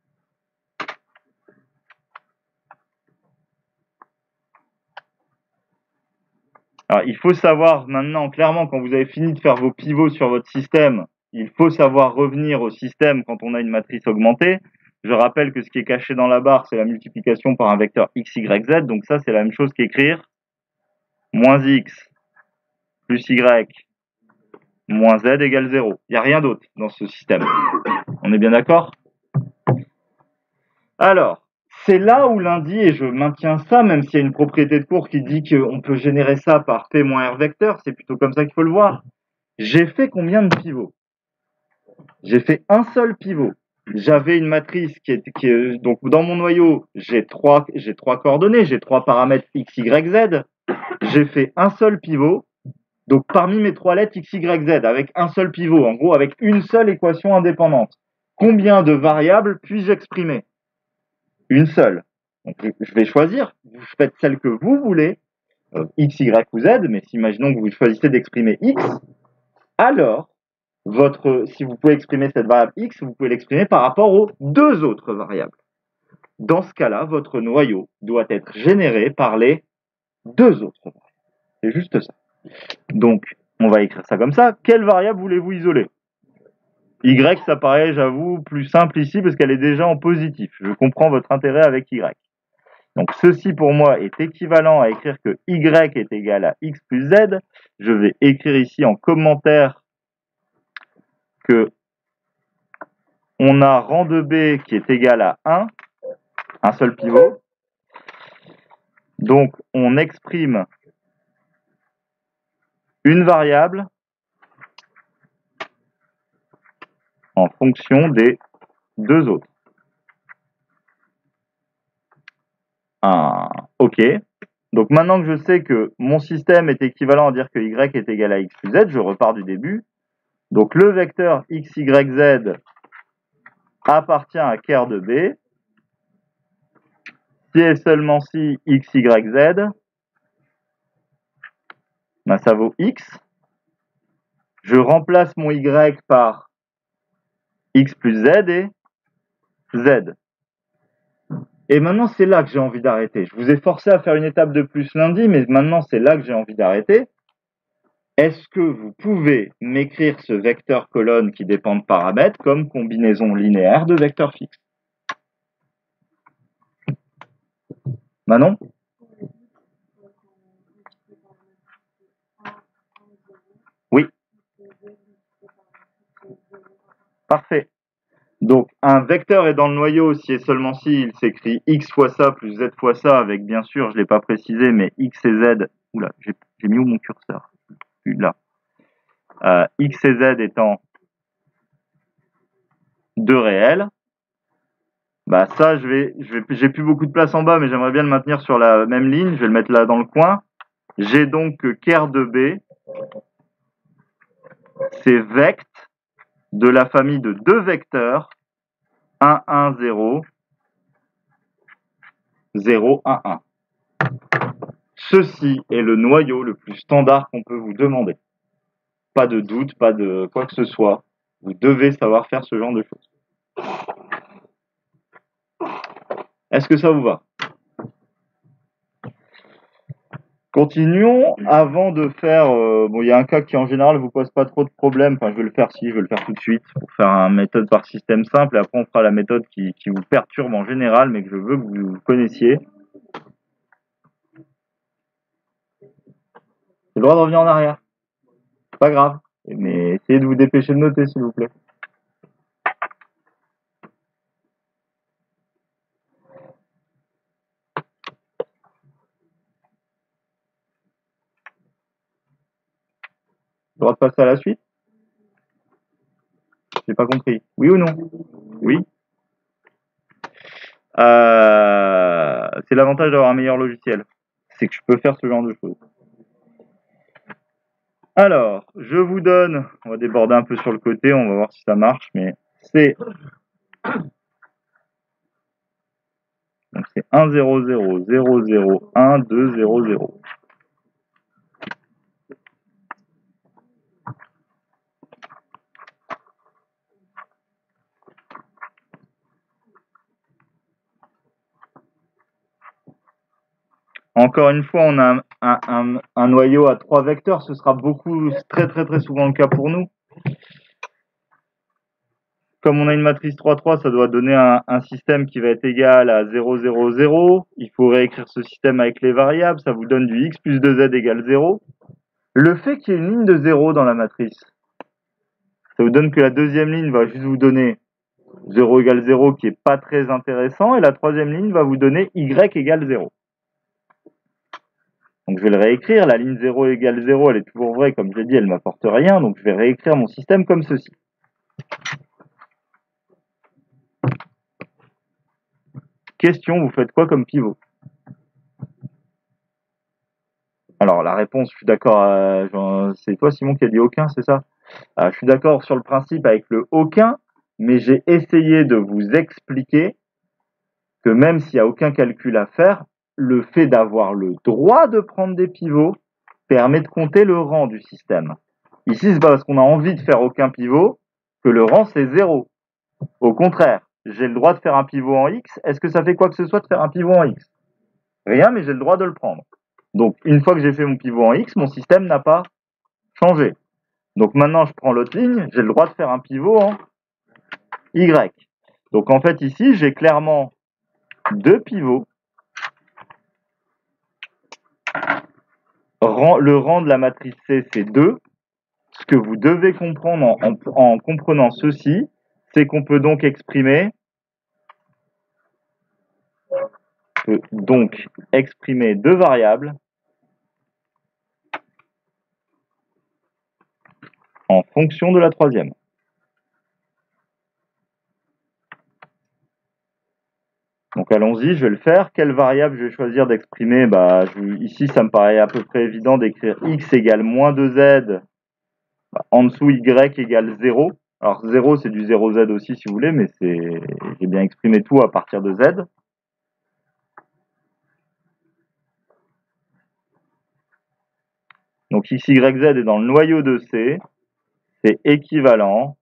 alors, il faut savoir maintenant, clairement, quand vous avez fini de faire vos pivots sur votre système, il faut savoir revenir au système quand on a une matrice augmentée. Je rappelle que ce qui est caché dans la barre, c'est la multiplication par un vecteur x, y, z. Donc ça, c'est la même chose qu'écrire moins x plus y moins z égale zéro. Il n'y a rien d'autre dans ce système. On est bien d'accord? Alors, c'est là où lundi, et je maintiens ça, même s'il y a une propriété de cours qui dit qu'on peut générer ça par P moins R vecteur, c'est plutôt comme ça qu'il faut le voir. J'ai fait combien de pivots? J'ai fait un seul pivot. J'avais une matrice qui est, qui est donc dans mon noyau, j'ai trois, j'ai trois coordonnées, j'ai trois paramètres x, y, z. J'ai fait un seul pivot. Donc parmi mes trois lettres x, y, z, avec un seul pivot, en gros avec une seule équation indépendante. Combien de variables puis-je exprimer? Une seule. Donc je vais choisir. Vous faites celle que vous voulez, euh, x, y ou z. Mais si imaginons que vous choisissez d'exprimer x, alors votre, si vous pouvez exprimer cette variable x, vous pouvez l'exprimer par rapport aux deux autres variables. Dans ce cas-là, votre noyau doit être généré par les deux autres variables. C'est juste ça. Donc, on va écrire ça comme ça. Quelle variable voulez-vous isoler? Y, ça paraît, j'avoue, plus simple ici parce qu'elle est déjà en positif. Je comprends votre intérêt avec Y. Donc, ceci pour moi est équivalent à écrire que Y est égal à X plus Z. Je vais écrire ici en commentaire que on a rang de B qui est égal à un, un seul pivot. Donc, on exprime une variable en fonction des deux autres. Ah, ok. Donc, maintenant que je sais que mon système est équivalent à dire que Y est égal à X plus Z, je repars du début. Donc, le vecteur X, Y, Z appartient à ker de B. Si et seulement si X, Y, Z, ben ça vaut X. Je remplace mon Y par X plus Z et Z. Et maintenant, c'est là que j'ai envie d'arrêter. Je vous ai forcé à faire une étape de plus lundi, mais maintenant, c'est là que j'ai envie d'arrêter. Est-ce que vous pouvez m'écrire ce vecteur colonne qui dépend de paramètres comme combinaison linéaire de vecteurs fixes? Manon? Oui. Parfait. Donc, un vecteur est dans le noyau si et seulement si il s'écrit x fois ça plus z fois ça avec, bien sûr, je ne l'ai pas précisé, mais x et z. Oula, j'ai mis où mon curseur? Là. Euh, x et z étant deux réels. Bah ça, je vais, je vais, j'ai plus beaucoup de place en bas, mais j'aimerais bien le maintenir sur la même ligne. Je vais le mettre là dans le coin. J'ai donc que ker de B, c'est vect de la famille de deux vecteurs un, un, zéro, zéro, un, un. Ceci est le noyau le plus standard qu'on peut vous demander. Pas de doute, pas de quoi que ce soit. Vous devez savoir faire ce genre de choses. Est-ce que ça vous va? Continuons avant de faire... Euh, bon, il y a un cas qui en général vous pose pas trop de problèmes. Enfin, je vais le faire si, je vais le faire tout de suite pour faire une méthode par système simple. Et après, on fera la méthode qui, qui vous perturbe en général, mais que je veux que vous connaissiez. C'est le droit de revenir en arrière. Pas grave. Mais essayez de vous dépêcher de noter, s'il vous plaît. Le droit de passer à la suite? J'ai pas compris. Oui ou non? Oui. Euh, c'est l'avantage d'avoir un meilleur logiciel. C'est que je peux faire ce genre de choses. Alors, je vous donne, on va déborder un peu sur le côté, on va voir si ça marche, mais c'est donc c'est un zéro zéro zéro zéro un deux zéro zéro. Encore une fois, on a un, un, un, un noyau à trois vecteurs, ce sera beaucoup, très très très souvent le cas pour nous. Comme on a une matrice trois trois, ça doit donner un, un système qui va être égal à zéro, zéro, zéro. Il faut réécrire ce système avec les variables, ça vous donne du x plus deux z égale zéro. Le fait qu'il y ait une ligne de zéro dans la matrice, ça vous donne que la deuxième ligne va juste vous donner zéro égale zéro, qui est pas très intéressant, et la troisième ligne va vous donner y égale zéro. Donc je vais le réécrire, la ligne zéro égale zéro, elle est toujours vraie, comme j'ai dit, elle m'apporte rien, donc je vais réécrire mon système comme ceci. Question, vous faites quoi comme pivot? Alors la réponse, je suis d'accord, euh, c'est toi Simon qui a dit aucun, c'est ça? euh, Je suis d'accord sur le principe avec le aucun, mais j'ai essayé de vous expliquer que même s'il n'y a aucun calcul à faire, le fait d'avoir le droit de prendre des pivots permet de compter le rang du système. Ici, c'est pas parce qu'on a envie de faire aucun pivot que le rang c'est zéro. Au contraire, j'ai le droit de faire un pivot en X. Est-ce que ça fait quoi que ce soit de faire un pivot en X? Rien, mais j'ai le droit de le prendre. Donc, une fois que j'ai fait mon pivot en X, mon système n'a pas changé. Donc maintenant, je prends l'autre ligne, j'ai le droit de faire un pivot en Y. Donc en fait, ici, j'ai clairement deux pivots. Le rang de la matrice C, c'est deux. Ce que vous devez comprendre en, en, en comprenant ceci, c'est qu'on peut donc exprimer peut donc exprimer deux variables en fonction de la troisième. Donc allons-y, je vais le faire. Quelle variable je vais choisir d'exprimer? Bah, je, ici, ça me paraît à peu près évident d'écrire x égale moins deux z, bah, en dessous y égale zéro. Alors zéro, c'est du zéro z aussi si vous voulez, mais j'ai bien exprimé tout à partir de z. Donc x, y, z est dans le noyau de C, c'est équivalent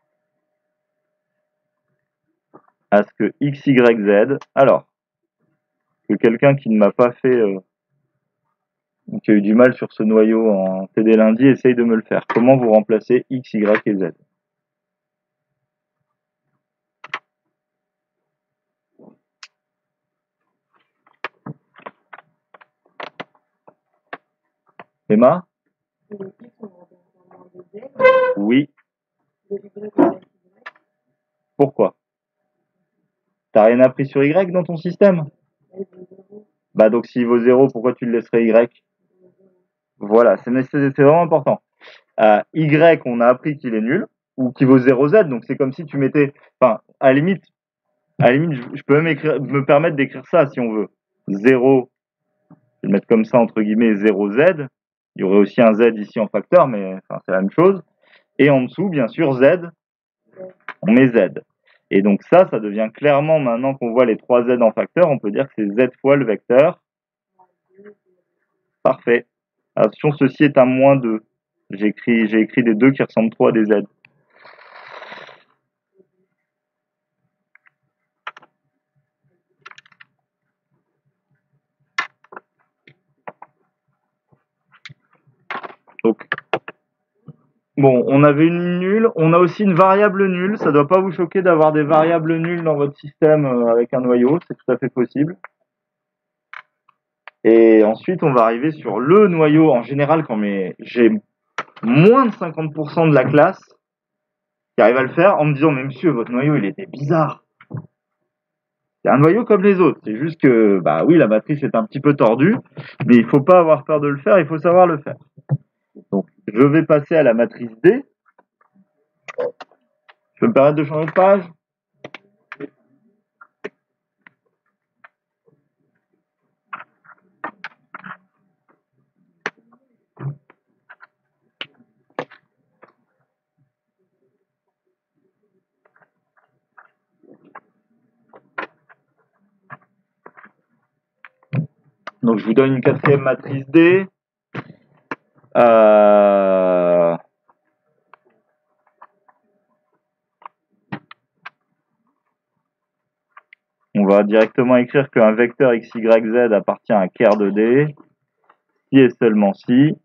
à ce que x, y, z, alors, que quelqu'un qui ne m'a pas fait, euh, qui a eu du mal sur ce noyau en T D lundi, essaye de me le faire. Comment vous remplacez x, y et z? Emma? Oui. Pourquoi? T'as rien appris sur y dans ton système? Bah donc s'il vaut zéro, pourquoi tu le laisserais y? Voilà, c'est vraiment important. Euh, y, on a appris qu'il est nul, ou qu'il vaut zéro z, donc c'est comme si tu mettais... Enfin, à la limite, à la limite je, je peux même écrire, me permettre d'écrire ça si on veut. zéro, je vais le mettre comme ça, entre guillemets, zéro z. Il y aurait aussi un z ici en facteur, mais enfin, c'est la même chose. Et en dessous, bien sûr, z, on met z. Et donc ça, ça devient clairement, maintenant qu'on voit les trois z en facteur, on peut dire que c'est z fois le vecteur. Parfait. Attention, ceci est un moins deux. J'ai écrit, j'ai écrit des deux qui ressemblent trop à des z. Donc, bon, on avait une ligne nulle, on a aussi une variable nulle. Ça ne doit pas vous choquer d'avoir des variables nulles dans votre système avec un noyau, c'est tout à fait possible. Et ensuite, on va arriver sur le noyau. En général, quand j'ai moins de cinquante pour cent de la classe qui arrive à le faire en me disant, mais monsieur, votre noyau, il était bizarre. C'est un noyau comme les autres. C'est juste que, bah oui, la matrice est un petit peu tordue, mais il ne faut pas avoir peur de le faire, il faut savoir le faire. Donc, je vais passer à la matrice D. Je peux me permettre de changer de page? Donc, je vous donne une quatrième matrice D. Euh... On on va directement écrire qu'un vecteur x, y, z appartient à ker de D, si et seulement si.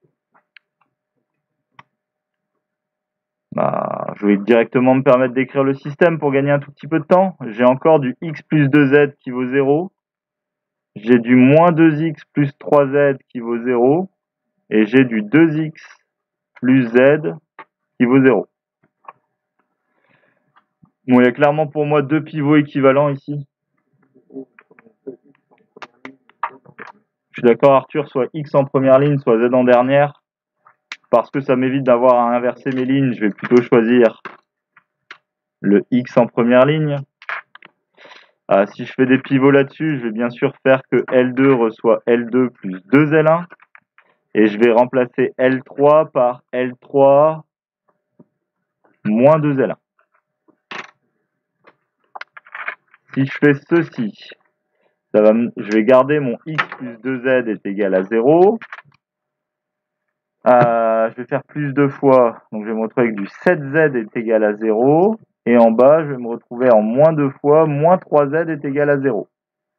Bah, je vais directement me permettre d'écrire le système pour gagner un tout petit peu de temps. J'ai encore du x plus deux z qui vaut zéro. J'ai du moins deux x plus trois z qui vaut zéro. Et j'ai du deux x plus z qui vaut zéro. Bon, il y a clairement pour moi deux pivots équivalents ici. Je suis d'accord, Arthur, soit x en première ligne, soit z en dernière. Parce que ça m'évite d'avoir à inverser mes lignes, je vais plutôt choisir le x en première ligne. Ah, si je fais des pivots là-dessus, je vais bien sûr faire que L deux reçoit L deux plus deux L un. Et je vais remplacer L trois par L trois moins deux L un. Si je fais ceci, ça va me... je vais garder mon x plus deux z est égal à zéro. Euh, je vais faire plus deux fois, donc je vais me retrouver avec du sept z est égal à zéro. Et en bas, je vais me retrouver en moins deux fois, moins trois z est égal à zéro.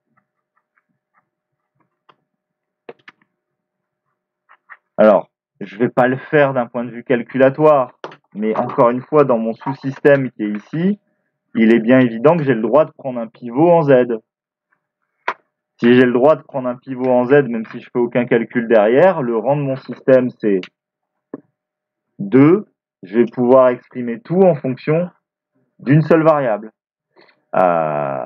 Alors, je ne vais pas le faire d'un point de vue calculatoire, mais encore une fois, dans mon sous-système qui est ici, il est bien évident que j'ai le droit de prendre un pivot en z. Si j'ai le droit de prendre un pivot en z, même si je fais aucun calcul derrière, le rang de mon système, c'est deux. Je vais pouvoir exprimer tout en fonction d'une seule variable. Euh...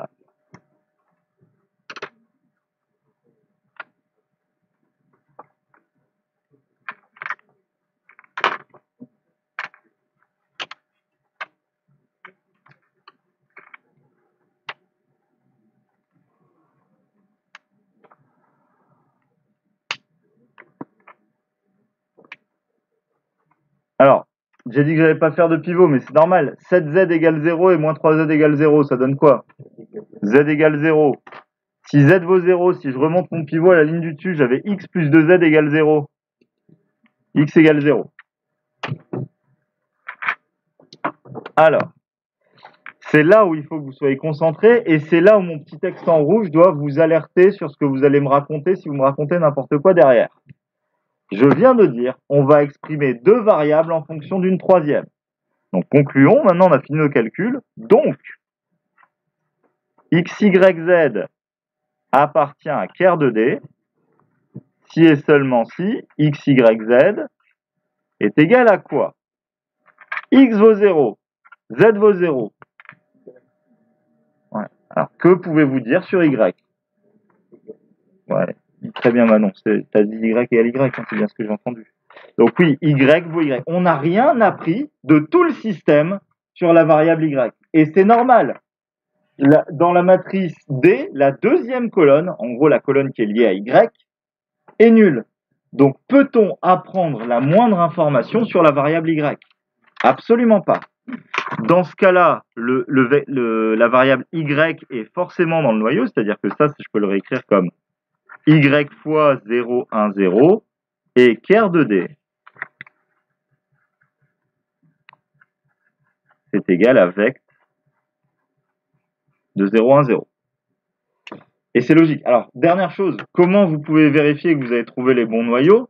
Alors, j'ai dit que j'allais pas faire de pivot, mais c'est normal. sept z égale zéro et moins trois z égale zéro, ça donne quoi? Z égale zéro. Si z vaut zéro, si je remonte mon pivot à la ligne du dessus, j'avais x plus deux z égale zéro. X égale zéro. Alors, c'est là où il faut que vous soyez concentrés, et c'est là où mon petit texte en rouge doit vous alerter sur ce que vous allez me raconter si vous me racontez n'importe quoi derrière. Je viens de dire, on va exprimer deux variables en fonction d'une troisième. Donc concluons, maintenant on a fini nos calculs. Donc, x, y, z appartient à ker de D, si et seulement si x, y, z est égal à quoi? X vaut zéro, z vaut zéro. Ouais. Alors, que pouvez-vous dire sur y? Ouais, très bien Manon, t'as dit y égale y, hein, c'est bien ce que j'ai entendu. Donc oui, y vaut y. On n'a rien appris de tout le système sur la variable y. Et c'est normal. La, dans la matrice D, la deuxième colonne, en gros la colonne qui est liée à y, est nulle. Donc peut-on apprendre la moindre information sur la variable y? Absolument pas. Dans ce cas-là, le, le, le, la variable y est forcément dans le noyau, c'est-à-dire que ça, je peux le réécrire comme y fois zéro, un, zéro, et ker de D c'est égal à vect de zéro, un, zéro. Et c'est logique. Alors, dernière chose, comment vous pouvez vérifier que vous avez trouvé les bons noyaux?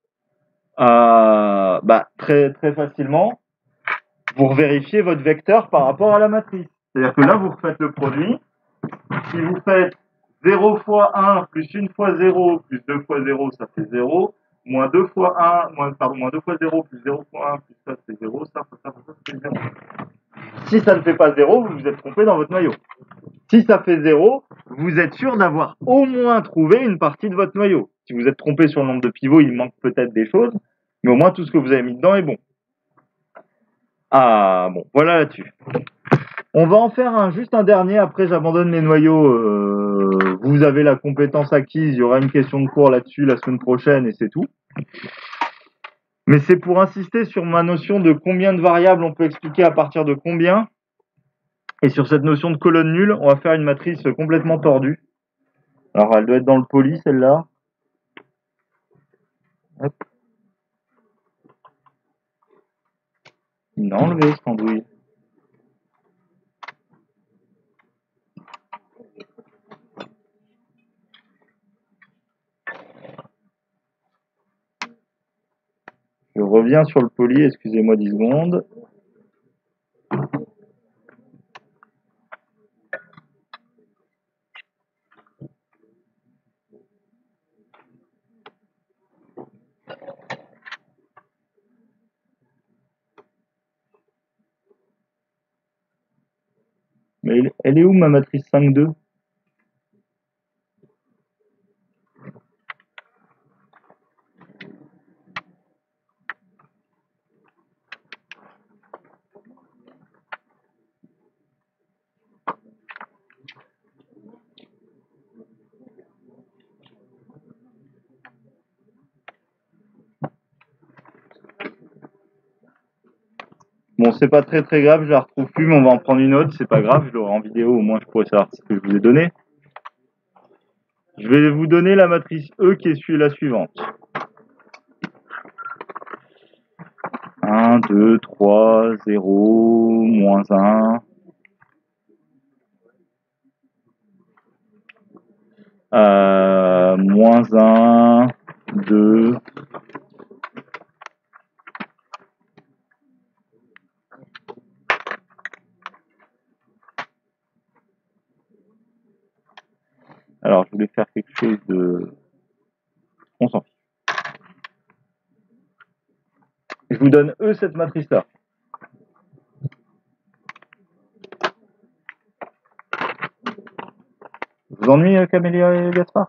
euh, bah, très, très facilement, vous vérifiez votre vecteur par rapport à la matrice. C'est-à-dire que là, vous refaites le produit. Si vous faites zéro fois un plus une fois zéro plus deux fois zéro, ça fait zéro. Moins deux fois un, moins, pardon, moins deux fois zéro plus zéro fois un plus ça, c'est zéro. Ça, ça, ça, ça, c'est zéro. Si ça ne fait pas zéro, vous vous êtes trompé dans votre noyau. Si ça fait zéro, vous êtes sûr d'avoir au moins trouvé une partie de votre noyau. Si vous êtes trompé sur le nombre de pivots, il manque peut-être des choses, mais au moins tout ce que vous avez mis dedans est bon. Ah, bon, voilà là-dessus. On va en faire un, juste un dernier, après j'abandonne les noyaux. Euh, vous avez la compétence acquise, il y aura une question de cours là-dessus la semaine prochaine et c'est tout. Mais c'est pour insister sur ma notion de combien de variables on peut expliquer à partir de combien. Et sur cette notion de colonne nulle, on va faire une matrice complètement tordue. Alors elle doit être dans le poly, celle-là. Hop. Il l'a enlevé, ce andouille. Je reviens sur le poly, excusez-moi dix secondes. Mais elle- elle est où ma matrice cinq deux? Bon, c'est pas très très grave, je la retrouve plus, mais on va en prendre une autre, c'est pas grave, je l'aurai en vidéo, au moins je pourrais savoir ce que je vous ai donné. Je vais vous donner la matrice E qui est suivie la suivante. un, deux, trois, zéro, moins un. Euh, moins un, deux. Alors, je voulais faire quelque chose de... On s'en fiche. Je vous donne E, cette matrice-là. Vous ennuie, euh, Camélia et Gaspard?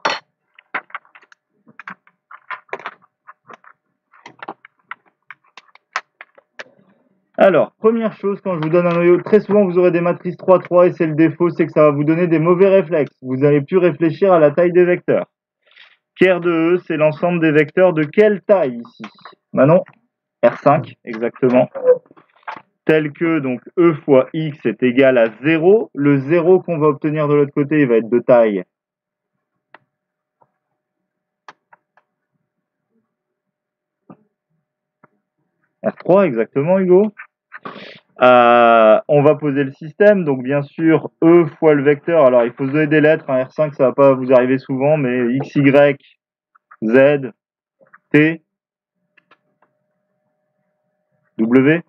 Alors, première chose, quand je vous donne un noyau, très souvent vous aurez des matrices trois trois et c'est le défaut, c'est que ça va vous donner des mauvais réflexes. Vous n'allez plus réfléchir à la taille des vecteurs. Ker de E, c'est l'ensemble des vecteurs de quelle taille ici? Manon? R cinq, exactement. Tel que donc E fois X est égal à zéro. Le zéro qu'on va obtenir de l'autre côté, il va être de taille R trois, exactement, Hugo. Euh, on va poser le système, donc bien sûr E fois le vecteur. Alors il faut se donner des lettres, hein. R cinq ça va pas vous arriver souvent, mais X, Y, Z, T, W.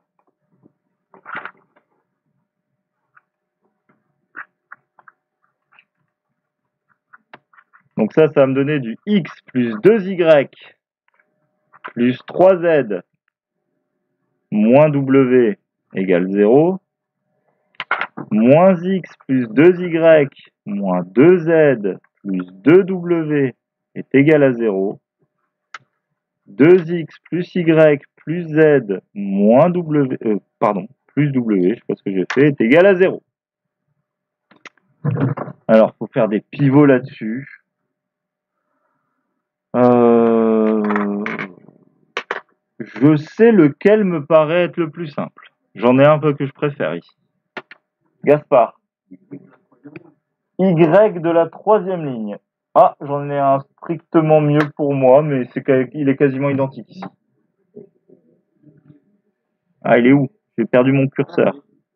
Donc ça, ça va me donner du X plus deux Y plus trois Z moins W égale zéro. Moins X plus deux Y moins deux Z plus deux W est égal à zéro. deux X plus Y plus Z moins W, euh, pardon, plus W, je sais pas ce que j'ai fait, est égal à zéro. Alors, il faut faire des pivots là-dessus. Euh... Je sais lequel me paraît être le plus simple. J'en ai un peu que je préfère ici. Gaspard. Y de la troisième ligne. Ah, j'en ai un strictement mieux pour moi, mais c'est qu'il est quasiment identique ici. Ah, il est où? J'ai perdu mon curseur.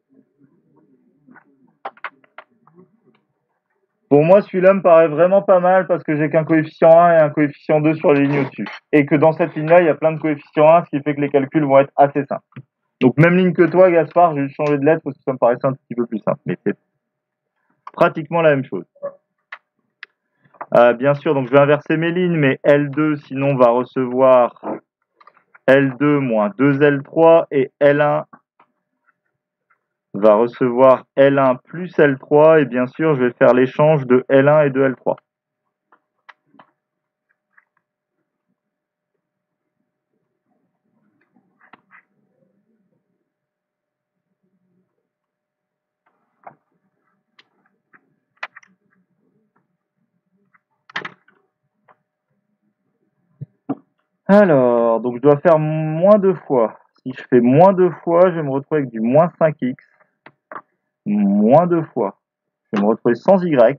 Pour moi, celui-là me paraît vraiment pas mal parce que j'ai qu'un coefficient un et un coefficient deux sur les lignes au-dessus. Et que dans cette ligne-là, il y a plein de coefficients un, ce qui fait que les calculs vont être assez simples. Donc, même ligne que toi, Gaspard, j'ai juste changé de lettre parce que ça me paraissait un petit peu plus simple. Mais c'est pratiquement la même chose. Euh, bien sûr, donc je vais inverser mes lignes, mais L deux, sinon, va recevoir L deux moins deux L trois et L un va recevoir L un plus L trois. Et bien sûr, je vais faire l'échange de L un et de L trois. Alors, donc je dois faire moins deux fois. Si je fais moins deux fois, je vais me retrouver avec du moins cinq X. Moins deux fois. Je vais me retrouver sans Y.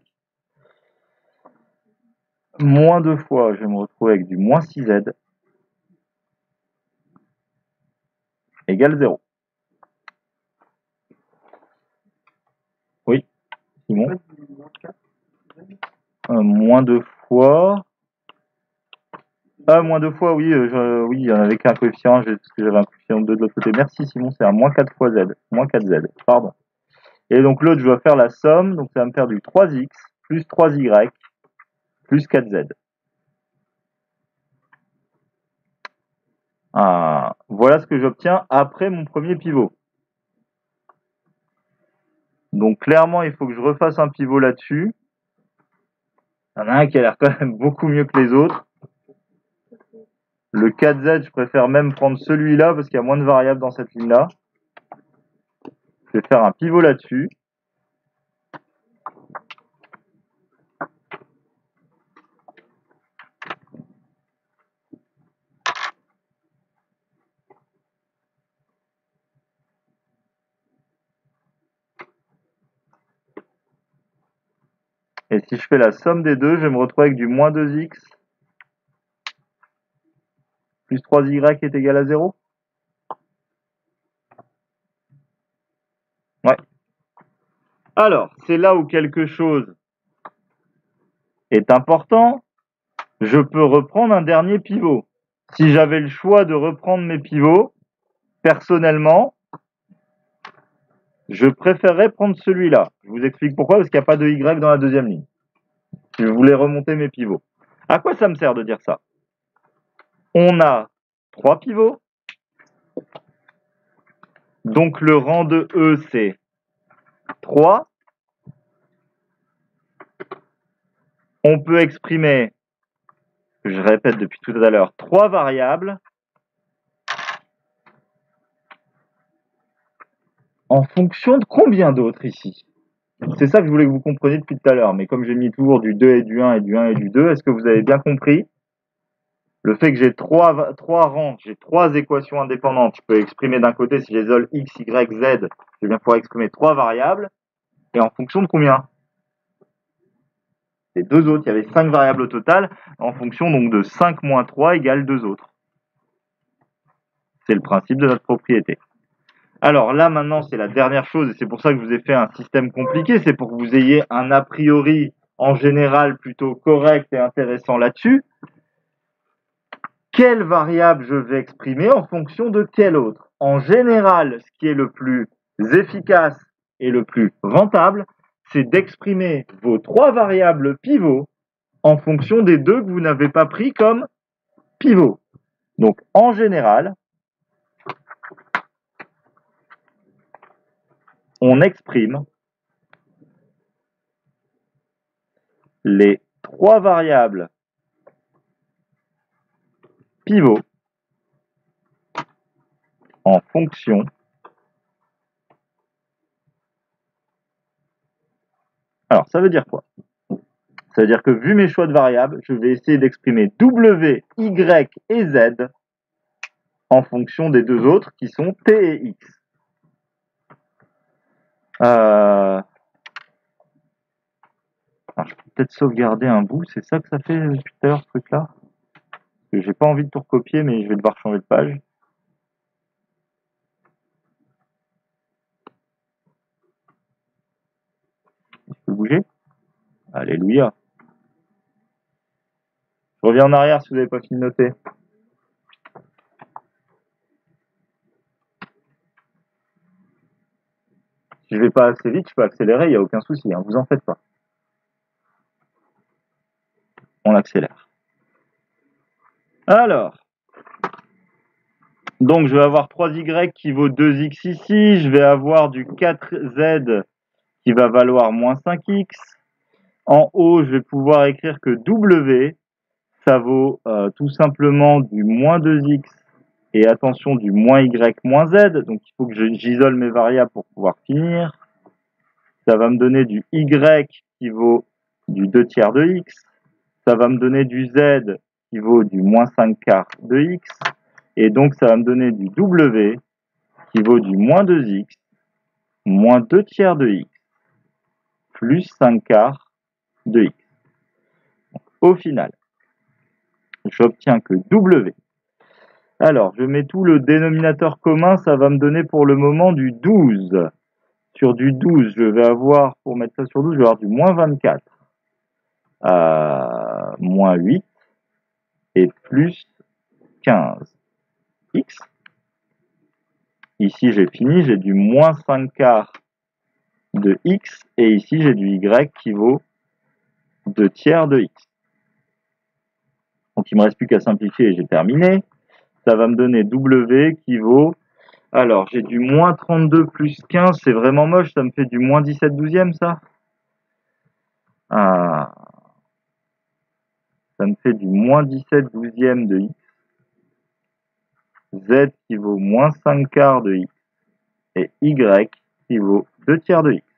Moins deux fois, je vais me retrouver avec du moins six Z. Égale zéro. Oui, Simon. Euh, moins deux fois. Ah, moins deux fois, oui, euh, je- oui, il y en avait qu'un coefficient, j'ai- parce que j'avais un coefficient de deux de l'autre côté. Merci Simon, c'est un moins quatre fois z, moins quatre z, pardon. Et donc l'autre, je dois faire la somme, donc ça va me faire du trois x plus trois y plus quatre z. Ah, voilà ce que j'obtiens après mon premier pivot. Donc clairement, il faut que je refasse un pivot là-dessus. Il y en a un qui a l'air quand même beaucoup mieux que les autres. Le quatre z, je préfère même prendre celui-là parce qu'il y a moins de variables dans cette ligne-là. Je vais faire un pivot là-dessus. Et si je fais la somme des deux, je vais me retrouver avec du moins deux x plus trois y est égal à zéro. Ouais. Alors, c'est là où quelque chose est important. Je peux reprendre un dernier pivot. Si j'avais le choix de reprendre mes pivots, personnellement, je préférerais prendre celui-là. Je vous explique pourquoi, parce qu'il n'y a pas de y dans la deuxième ligne. Je voulais remonter mes pivots. À quoi ça me sert de dire ça? On a trois pivots. Donc le rang de E, c'est trois. On peut exprimer, je répète depuis tout à l'heure, trois variables en fonction de combien d'autres ici? C'est ça que je voulais que vous compreniez depuis tout à l'heure, mais comme j'ai mis toujours du deux et du un et du un et du deux, est-ce que vous avez bien compris le fait que j'ai trois, trois rangs, j'ai trois équations indépendantes? Je peux exprimer d'un côté, si j'isole x, y, z, je vais bien pouvoir exprimer trois variables, et en fonction de combien? Les deux autres, il y avait cinq variables au total, en fonction donc de cinq moins trois égale deux autres. C'est le principe de notre propriété. Alors là, maintenant, c'est la dernière chose, et c'est pour ça que je vous ai fait un système compliqué, c'est pour que vous ayez un a priori, en général, plutôt correct et intéressant là-dessus. Quelle variable je vais exprimer en fonction de quelle autre? En général, ce qui est le plus efficace et le plus rentable, c'est d'exprimer vos trois variables pivots en fonction des deux que vous n'avez pas pris comme pivots. Donc, en général, on exprime les trois variables pivots en fonction. Alors, ça veut dire quoi? Ça veut dire que vu mes choix de variables, je vais essayer d'exprimer W, Y et Z en fonction des deux autres qui sont T et X. Euh... Alors, je peux peut-être sauvegarder un bout, c'est ça que ça fait depuis tout à l'heure, ce truc-là? J'ai pas envie de tout recopier, mais je vais devoir changer de page. Je peux bouger? Alléluia. Je reviens en arrière si vous n'avez pas fini de noter. Si je vais pas assez vite, je peux accélérer, il n'y a aucun souci, hein, vous en faites pas. On accélère. Alors, donc je vais avoir trois y qui vaut deux x ici, je vais avoir du quatre z qui va valoir moins cinq x. En haut, je vais pouvoir écrire que W, ça vaut euh, tout simplement du moins deux x et attention du moins y moins z, donc il faut que j'isole mes variables pour pouvoir finir. Ça va me donner du y qui vaut du deux tiers de x, ça va me donner du z qui vaut du moins cinq quarts de x, et donc ça va me donner du w qui vaut du moins deux x, moins deux tiers de x, plus cinq quarts de x. Donc, au final, j'obtiens que w. Alors, je mets tout le dénominateur commun, ça va me donner pour le moment du douze. Sur du douze, je vais avoir, pour mettre ça sur douze, je vais avoir du moins vingt-quatre, euh, moins huit, et plus quinze x. Ici, j'ai fini, j'ai du moins cinq quarts de x, et ici, j'ai du y qui vaut deux tiers de x. Donc, il me reste plus qu'à simplifier et j'ai terminé. Ça va me donner w qui vaut... Alors, j'ai du moins trente-deux plus quinze, c'est vraiment moche, ça me fait du moins dix-sept douzièmes, ça ah. Ça me fait du moins dix-sept douzièmes de x. Z qui vaut moins cinq quarts de x. Et y qui vaut deux tiers de x.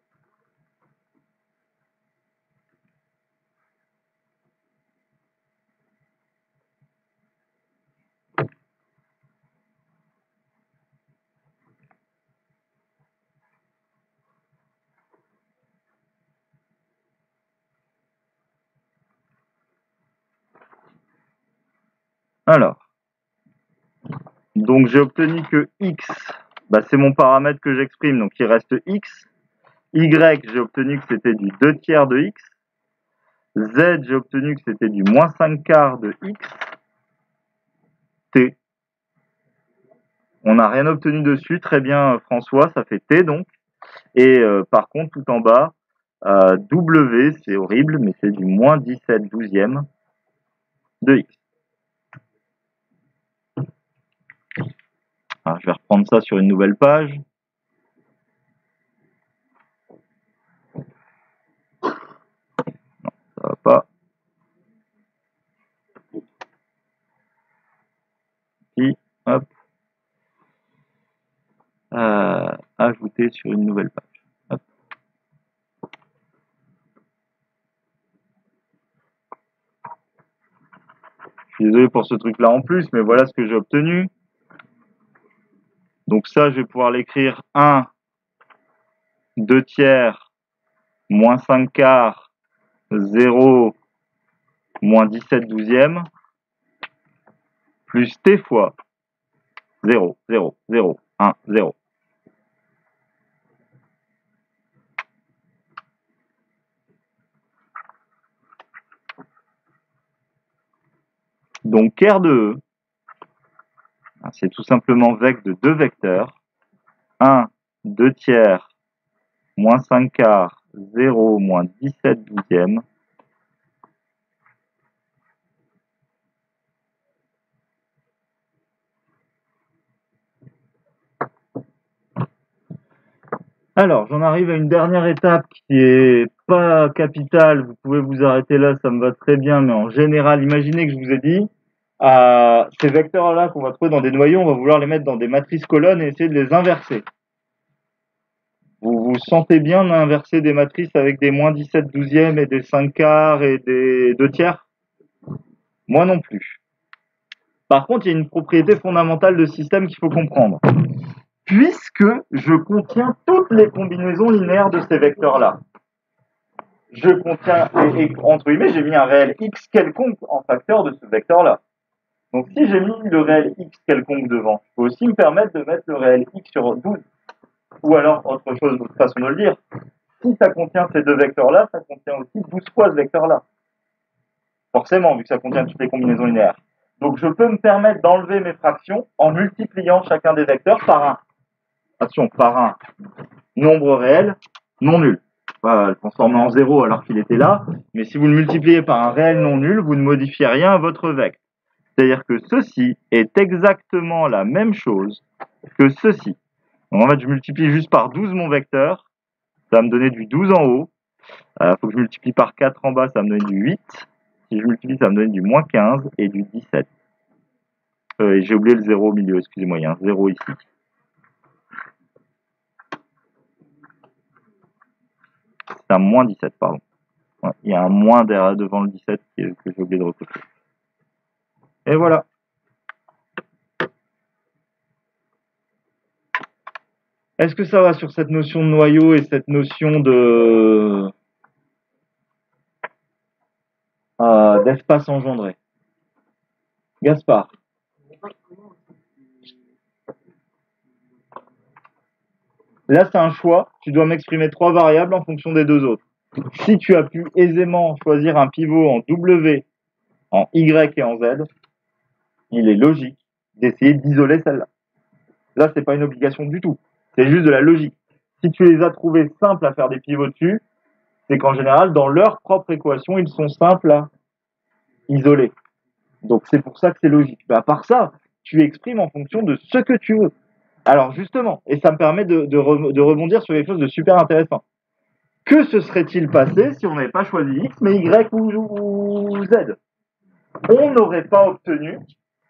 Alors, donc j'ai obtenu que x, bah c'est mon paramètre que j'exprime, donc il reste x. Y, j'ai obtenu que c'était du deux tiers de x. Z, j'ai obtenu que c'était du moins cinq quarts de x. T. On n'a rien obtenu dessus, très bien François, ça fait T donc. Et euh, par contre, tout en bas, euh, W, c'est horrible, mais c'est du moins dix-sept douzièmes de x. Alors, je vais reprendre ça sur une nouvelle page. Non, ça va pas. Puis, hop. Euh, ajouter sur une nouvelle page. Hop. Je suis désolé pour ce truc-là en plus, mais voilà ce que j'ai obtenu. Donc ça, je vais pouvoir l'écrire un, deux tiers, moins cinq quarts, zéro, moins dix-sept douzièmes, plus t fois zéro, zéro, zéro, un, zéro. Donc R de E, c'est tout simplement vec de deux vecteurs, un, deux tiers, moins cinq quarts, zéro, moins dix-sept douzièmes, alors, j'en arrive à une dernière étape qui est pas capitale. Vous pouvez vous arrêter là, ça me va très bien. Mais en général, imaginez que je vous ai dit, euh, ces vecteurs-là qu'on va trouver dans des noyaux, on va vouloir les mettre dans des matrices colonnes et essayer de les inverser. Vous vous sentez bien d'inverser des matrices avec des moins dix-sept douzièmes et des cinq quarts et des deux tiers? Moi non plus. Par contre, il y a une propriété fondamentale de ce système qu'il faut comprendre. Puisque je contiens toutes les combinaisons linéaires de ces vecteurs-là. Je contiens, et, et, entre guillemets, j'ai mis un réel x quelconque en facteur de ce vecteur-là. Donc si j'ai mis le réel x quelconque devant, je peux aussi me permettre de mettre le réel x sur douze. Ou alors, autre chose, d'autre façon de le dire, si ça contient ces deux vecteurs-là, ça contient aussi douze fois ce vecteur-là. Forcément, vu que ça contient toutes les combinaisons linéaires. Donc je peux me permettre d'enlever mes fractions en multipliant chacun des vecteurs par un. Attention, par un nombre réel non nul. Voilà, le transformer en zéro alors qu'il était là, mais si vous le multipliez par un réel non nul, vous ne modifiez rien à votre vecteur. C'est-à-dire que ceci est exactement la même chose que ceci. Donc en fait, je multiplie juste par douze mon vecteur, ça va me donner du douze en haut. Il euh, faut que je multiplie par quatre en bas, ça va me donner du huit. Si je multiplie, ça va me donner du moins quinze et du dix-sept. Euh, et j'ai oublié le zéro au milieu, excusez-moi, il y a un zéro ici. C'est un moins dix-sept, pardon. Ouais, il y a un moins derrière, devant le dix-sept que j'ai oublié de recopier. Et voilà. Est-ce que ça va sur cette notion de noyau et cette notion de euh, d'espace engendré? Gaspard. Là, c'est un choix. Tu dois m'exprimer trois variables en fonction des deux autres. Si tu as pu aisément choisir un pivot en W en Y et en Z, il est logique d'essayer d'isoler celle-là. Là, c'est pas une obligation du tout. C'est juste de la logique. Si tu les as trouvés simples à faire des pivots dessus, c'est qu'en général, dans leur propre équation, ils sont simples à isoler. Donc, c'est pour ça que c'est logique. Mais à part ça, tu exprimes en fonction de ce que tu veux. Alors, justement, et ça me permet de, de, re, de rebondir sur quelque chose de super intéressant. Que se serait-il passé si on n'avait pas choisi X, mais Y ou, ou Z? On n'aurait pas obtenu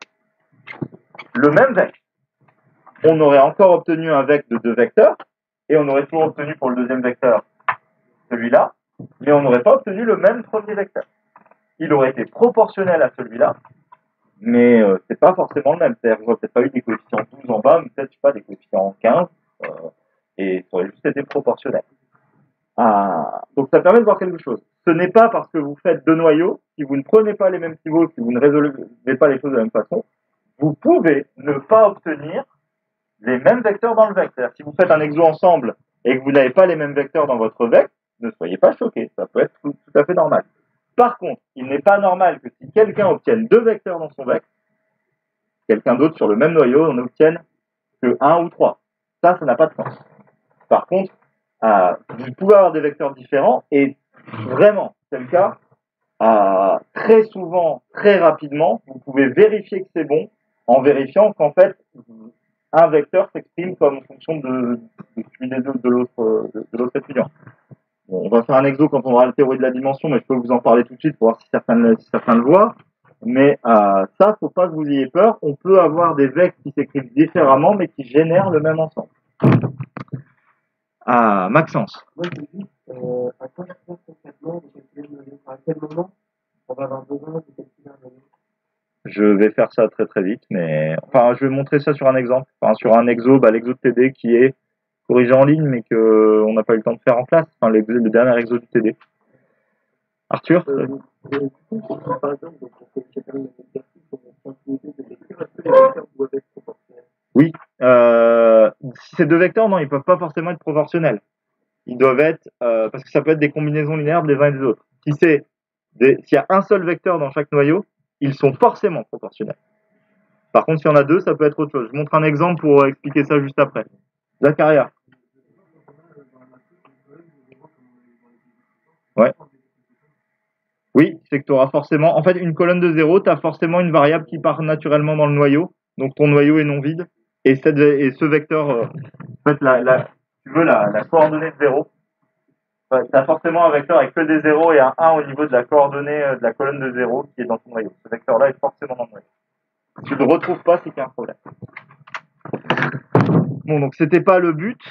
le même vecteur. On aurait encore obtenu un vecteur de deux vecteurs, et on aurait toujours obtenu pour le deuxième vecteur celui-là, mais on n'aurait pas obtenu le même premier vecteur. Il aurait été proportionnel à celui-là, mais euh, c'est pas forcément le même. C'est-à-dire que j'aurais peut-être pas eu des coefficients douze en bas, mais peut-être pas des coefficients quinze, euh, et ça aurait juste été proportionnel. Ah, donc ça permet de voir quelque chose. Ce n'est pas parce que vous faites deux noyaux, si vous ne prenez pas les mêmes pivots, si vous ne résolvez pas les choses de la même façon, vous pouvez ne pas obtenir les mêmes vecteurs dans le vecteur. C'est-à-dire, si vous faites un exo ensemble et que vous n'avez pas les mêmes vecteurs dans votre vecteur, ne soyez pas choqués, ça peut être tout, tout à fait normal. Par contre, il n'est pas normal que si quelqu'un obtienne deux vecteurs dans son vecteur, quelqu'un d'autre sur le même noyau en obtienne que un ou trois. Ça, ça n'a pas de sens. Par contre, euh, vous pouvez avoir des vecteurs différents et vraiment, c'est le cas, euh, très souvent, très rapidement, vous pouvez vérifier que c'est bon en vérifiant qu'en fait, un vecteur s'exprime comme en fonction de, de celui de, de l'autre de, de l'autre étudiant. Bon, on va faire un exo quand on aura la théorie de la dimension, mais je peux vous en parler tout de suite pour voir si certains, si certains le voient. Mais euh, ça, faut pas que vous ayez peur. On peut avoir des vecteurs qui s'écrivent différemment, mais qui génèrent le même ensemble. Ah, Maxence. Moi, je me dis, euh, à quoi ça sert concrètement de calculer le noyau? À quel moment on va avoir besoin de calculer un noyau? Je vais faire ça très très vite, mais enfin, je vais montrer ça sur un exemple. Enfin, sur un exo, bah, l'exo de T D qui est corrigé en ligne, mais que on n'a pas eu le temps de faire en classe. Enfin, le, le dernier exo du T D. Arthur euh, euh, Du coup, par exemple, donc, on fait chacun de exercice, on prend une unité de lecture, est-ce que les vecteurs doivent être proportionnels? Oui. Euh, si ces deux vecteurs, non, ils peuvent pas forcément être proportionnels. Ils doivent être, euh, parce que ça peut être des combinaisons linéaires des uns et des autres. Si c'est des, s'il y a un seul vecteur dans chaque noyau, ils sont forcément proportionnels. Par contre, s'il y en a deux, ça peut être autre chose. Je montre un exemple pour expliquer ça juste après. Zacharia. Ouais. Oui, c'est que tu auras forcément, en fait, une colonne de zéro, tu as forcément une variable qui part naturellement dans le noyau. Donc ton noyau est non vide. Et, cette, et ce vecteur, euh, en fait, la, la, tu veux la, la coordonnée de zéro. Ouais, tu as forcément un vecteur avec que des zéros et un un au niveau de la coordonnée euh, de la colonne de zéro qui est dans ton noyau. Ce vecteur-là est forcément dans le noyau. Si tu ne le retrouves pas, c'est qu'il y a un problème. Bon, donc c'était pas le but.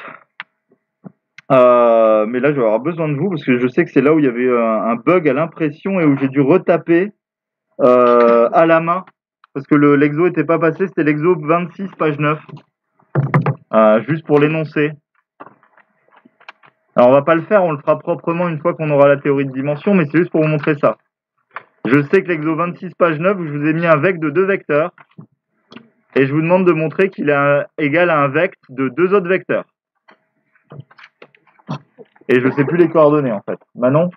Euh, mais là, je vais avoir besoin de vous parce que je sais que c'est là où il y avait un, un bug à l'impression et où j'ai dû retaper euh, à la main parce que le, l'exo était pas passé. C'était l'exo vingt-six, page neuf. Euh, juste pour l'énoncer. Alors, on va pas le faire, on le fera proprement une fois qu'on aura la théorie de dimension, mais c'est juste pour vous montrer ça. Je sais que l'exo vingt-six, page neuf, je vous ai mis un vecteur de deux vecteurs. Et je vous demande de montrer qu'il est égal à un vecteur de deux autres vecteurs. Et je ne sais plus les coordonnées, en fait. Manon?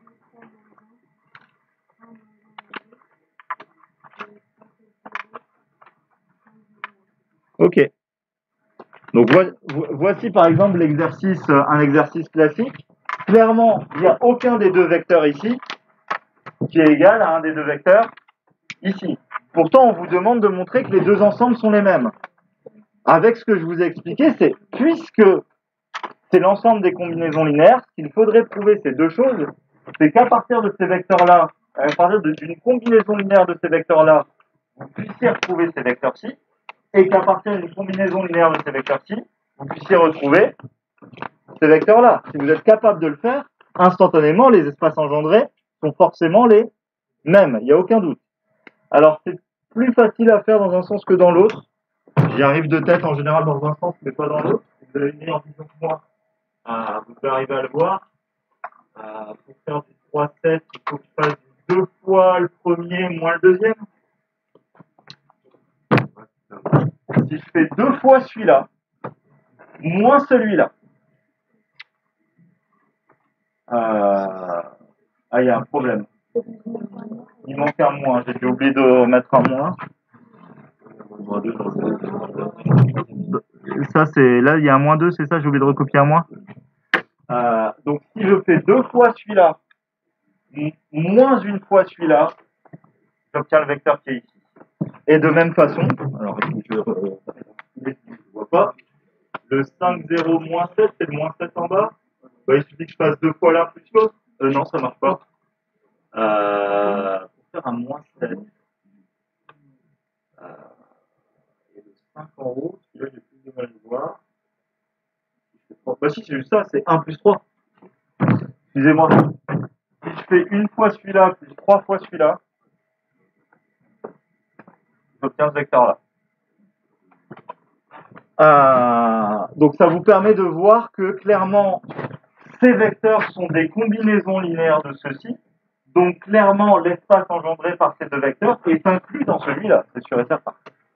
Ok. Donc, voici par exemple l'exercice, un exercice classique. Clairement, il n'y a aucun des deux vecteurs ici qui est égal à un des deux vecteurs ici. Pourtant, on vous demande de montrer que les deux ensembles sont les mêmes. Avec ce que je vous ai expliqué, c'est puisque c'est l'ensemble des combinaisons linéaires, ce qu'il faudrait prouver ces deux choses, c'est qu'à partir de ces vecteurs-là, à partir d'une combinaison linéaire de ces vecteurs-là, vous puissiez retrouver ces vecteurs-ci, et qu'à partir d'une combinaison linéaire de ces vecteurs-ci, vous puissiez retrouver ces vecteurs-là. Si vous êtes capable de le faire, instantanément, les espaces engendrés sont forcément les mêmes, il n'y a aucun doute. Alors, c'est plus facile à faire dans un sens que dans l'autre. J'y arrive de tête en général dans un sens, mais pas dans l'autre. Vous avez une meilleure vision que moi. Euh, vous pouvez arriver à le voir. Euh, pour faire du trois sept, il faut que je fasse deux fois le premier moins le deuxième. Si je fais deux fois celui-là, moins celui-là, euh... ah, il y a un problème. Il manque un moins, j'ai dû oublier de mettre un moins. Moins deux, j'en sais. Ça, c'est là, il y a un moins deux, c'est ça, j'ai oublié de recopier un moins. Euh, donc, si je fais deux fois celui-là, m- moins une fois celui-là, j'obtiens le vecteur qui est ici. Et de même façon, alors, il faut que je, euh, je vois pas, le cinq, zéro, moins sept, c'est le moins sept en bas. Bah, il suffit que je fasse deux fois l'un plus l'autre. Euh, non, ça marche pas. Euh, pour faire un moins sept, euh, et le cinq en haut, celui-là, j'ai plus de mal à le voir. Bah si, c'est juste ça, c'est un plus trois. Excusez-moi. Si je fais une fois celui-là, plus trois fois celui-là, j'obtiens ce vecteur-là. Euh, donc ça vous permet de voir que clairement, ces vecteurs sont des combinaisons linéaires de ceux-ci. Donc clairement, l'espace engendré par ces deux vecteurs est inclus dans celui-là, c'est sûr et certain.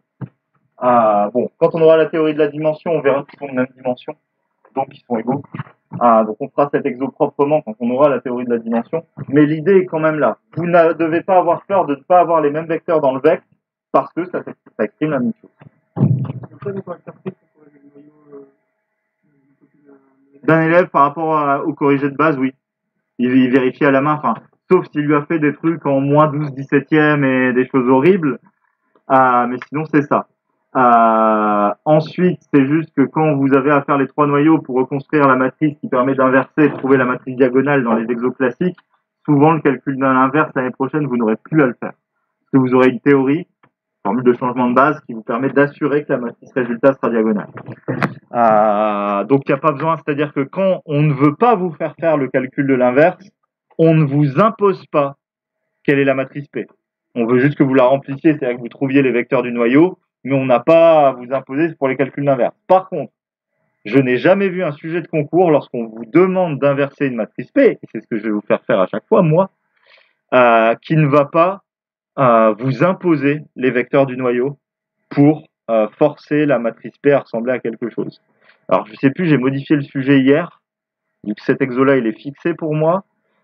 Euh, bon, quand on aura la théorie de la dimension, on verra qu'ils sont de même dimension, donc ils sont égaux. Ah, donc on fera cet exo proprement quand on aura la théorie de la dimension. Mais l'idée est quand même là. Vous ne devez pas avoir peur de ne pas avoir les mêmes vecteurs dans le vecteur parce que ça, ça exprime la même chose. Après, on peut interpréter pour le noyau euh, du côté d'un- D'un élève par rapport à- au corrigé de base, oui. Il, il vérifie à la main, enfin, sauf s'il lui a fait des trucs en moins douze dix-septième et des choses horribles. Euh, mais sinon, c'est ça. Euh, ensuite, c'est juste que quand vous avez à faire les trois noyaux pour reconstruire la matrice qui permet d'inverser et de trouver la matrice diagonale dans les exos classiques, souvent le calcul d'un inverse l'année prochaine, vous n'aurez plus à le faire. Parce que vous aurez une théorie, formule de changement de base, qui vous permet d'assurer que la matrice résultat sera diagonale. Euh, donc il n'y a pas besoin, c'est-à-dire que quand on ne veut pas vous faire faire le calcul de l'inverse, on ne vous impose pas quelle est la matrice P. On veut juste que vous la remplissiez, c'est-à-dire que vous trouviez les vecteurs du noyau, mais on n'a pas à vous imposer pour les calculs d'inverse. Par contre, je n'ai jamais vu un sujet de concours lorsqu'on vous demande d'inverser une matrice P, et c'est ce que je vais vous faire faire à chaque fois, moi, euh, qui ne va pas euh, vous imposer les vecteurs du noyau pour euh, forcer la matrice P à ressembler à quelque chose. Alors, je sais plus, j'ai modifié le sujet hier, donc cet exo-là, il est fixé pour moi.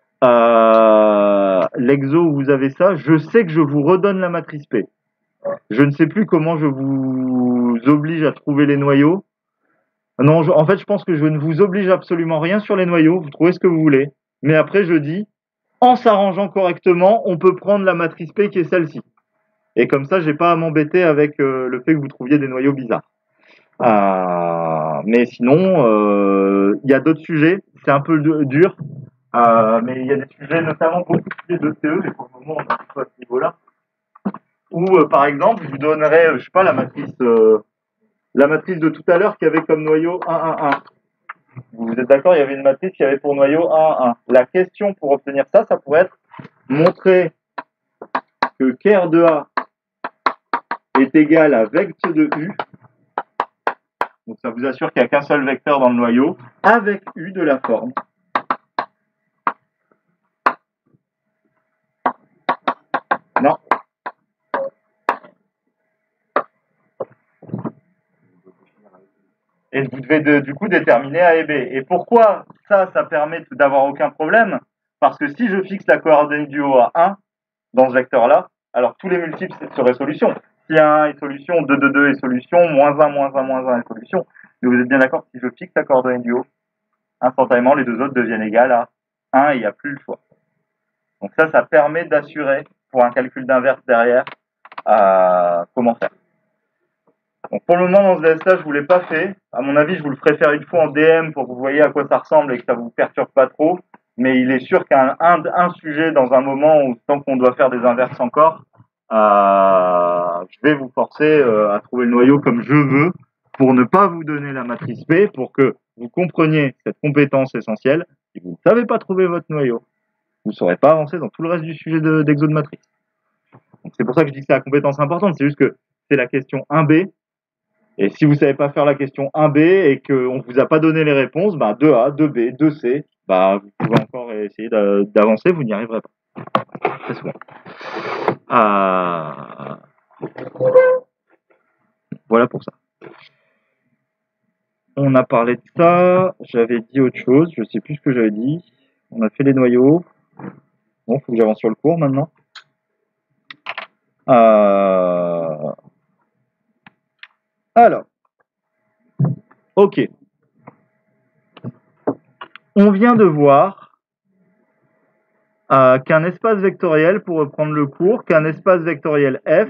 Euh, l'exo où vous avez ça, je sais que je vous redonne la matrice P. Je ne sais plus comment je vous oblige à trouver les noyaux. Non, je, en fait, je pense que je ne vous oblige absolument rien sur les noyaux. Vous trouvez ce que vous voulez. Mais après, je dis, en s'arrangeant correctement, on peut prendre la matrice P qui est celle-ci. Et comme ça, j'ai pas à m'embêter avec euh, le fait que vous trouviez des noyaux bizarres. Euh, mais sinon, euh, il y a d'autres sujets. C'est un peu dur. Euh, mais il y a des sujets, notamment beaucoup de sujets de C E, mais pour le moment, on n'est pas à ce niveau-là. Où, euh, par exemple, je vous donnerais, euh, je sais pas, la matrice, euh, la matrice de tout à l'heure qui avait comme noyau un, un, un. Vous êtes d'accord, il y avait une matrice qui avait pour noyau un, un, un. La question pour obtenir ça, ça pourrait être montrer que ker de A est égal à vect de U. Donc ça vous assure qu'il n'y a qu'un seul vecteur dans le noyau, avec U de la forme. Non. Et vous devez de, du coup déterminer A et B. Et pourquoi ça, ça permet d'avoir aucun problème? Parce que si je fixe la coordonnée du haut à un, dans ce vecteur-là, alors tous les multiples seraient solution. Si un est solution, deux, deux, deux est solution, moins un, moins un, moins un est solution. Mais vous êtes bien d'accord que si je fixe la coordonnée du haut, instantanément, les deux autres deviennent égales à un et il n'y a plus le choix. Donc ça, ça permet d'assurer, pour un calcul d'inverse derrière, euh, comment faire. Donc pour le moment, dans ce D S-là, je vous l'ai pas fait. À mon avis, je vous le ferai faire une fois en D M pour que vous voyez à quoi ça ressemble et que ça vous perturbe pas trop. Mais il est sûr qu'un un, un sujet dans un moment où tant qu'on doit faire des inverses encore, euh, je vais vous forcer euh, à trouver le noyau comme je veux pour ne pas vous donner la matrice P, pour que vous compreniez cette compétence essentielle. Si vous ne savez pas trouver votre noyau, vous ne saurez pas avancer dans tout le reste du sujet de, d'exo de matrice. Donc c'est pour ça que je dis que c'est la compétence importante. C'est juste que c'est la question un B. Et si vous savez pas faire la question un B et qu'on vous a pas donné les réponses, bah deux A, deux B, deux C, bah vous pouvez encore essayer d'avancer, vous n'y arriverez pas. Très souvent. Euh... Voilà pour ça. On a parlé de ça, j'avais dit autre chose, je sais plus ce que j'avais dit. On a fait les noyaux. Bon, faut que j'avance sur le cours maintenant. Euh... Alors, ok. On vient de voir euh, qu'un espace vectoriel, pour reprendre le cours, qu'un espace vectoriel F,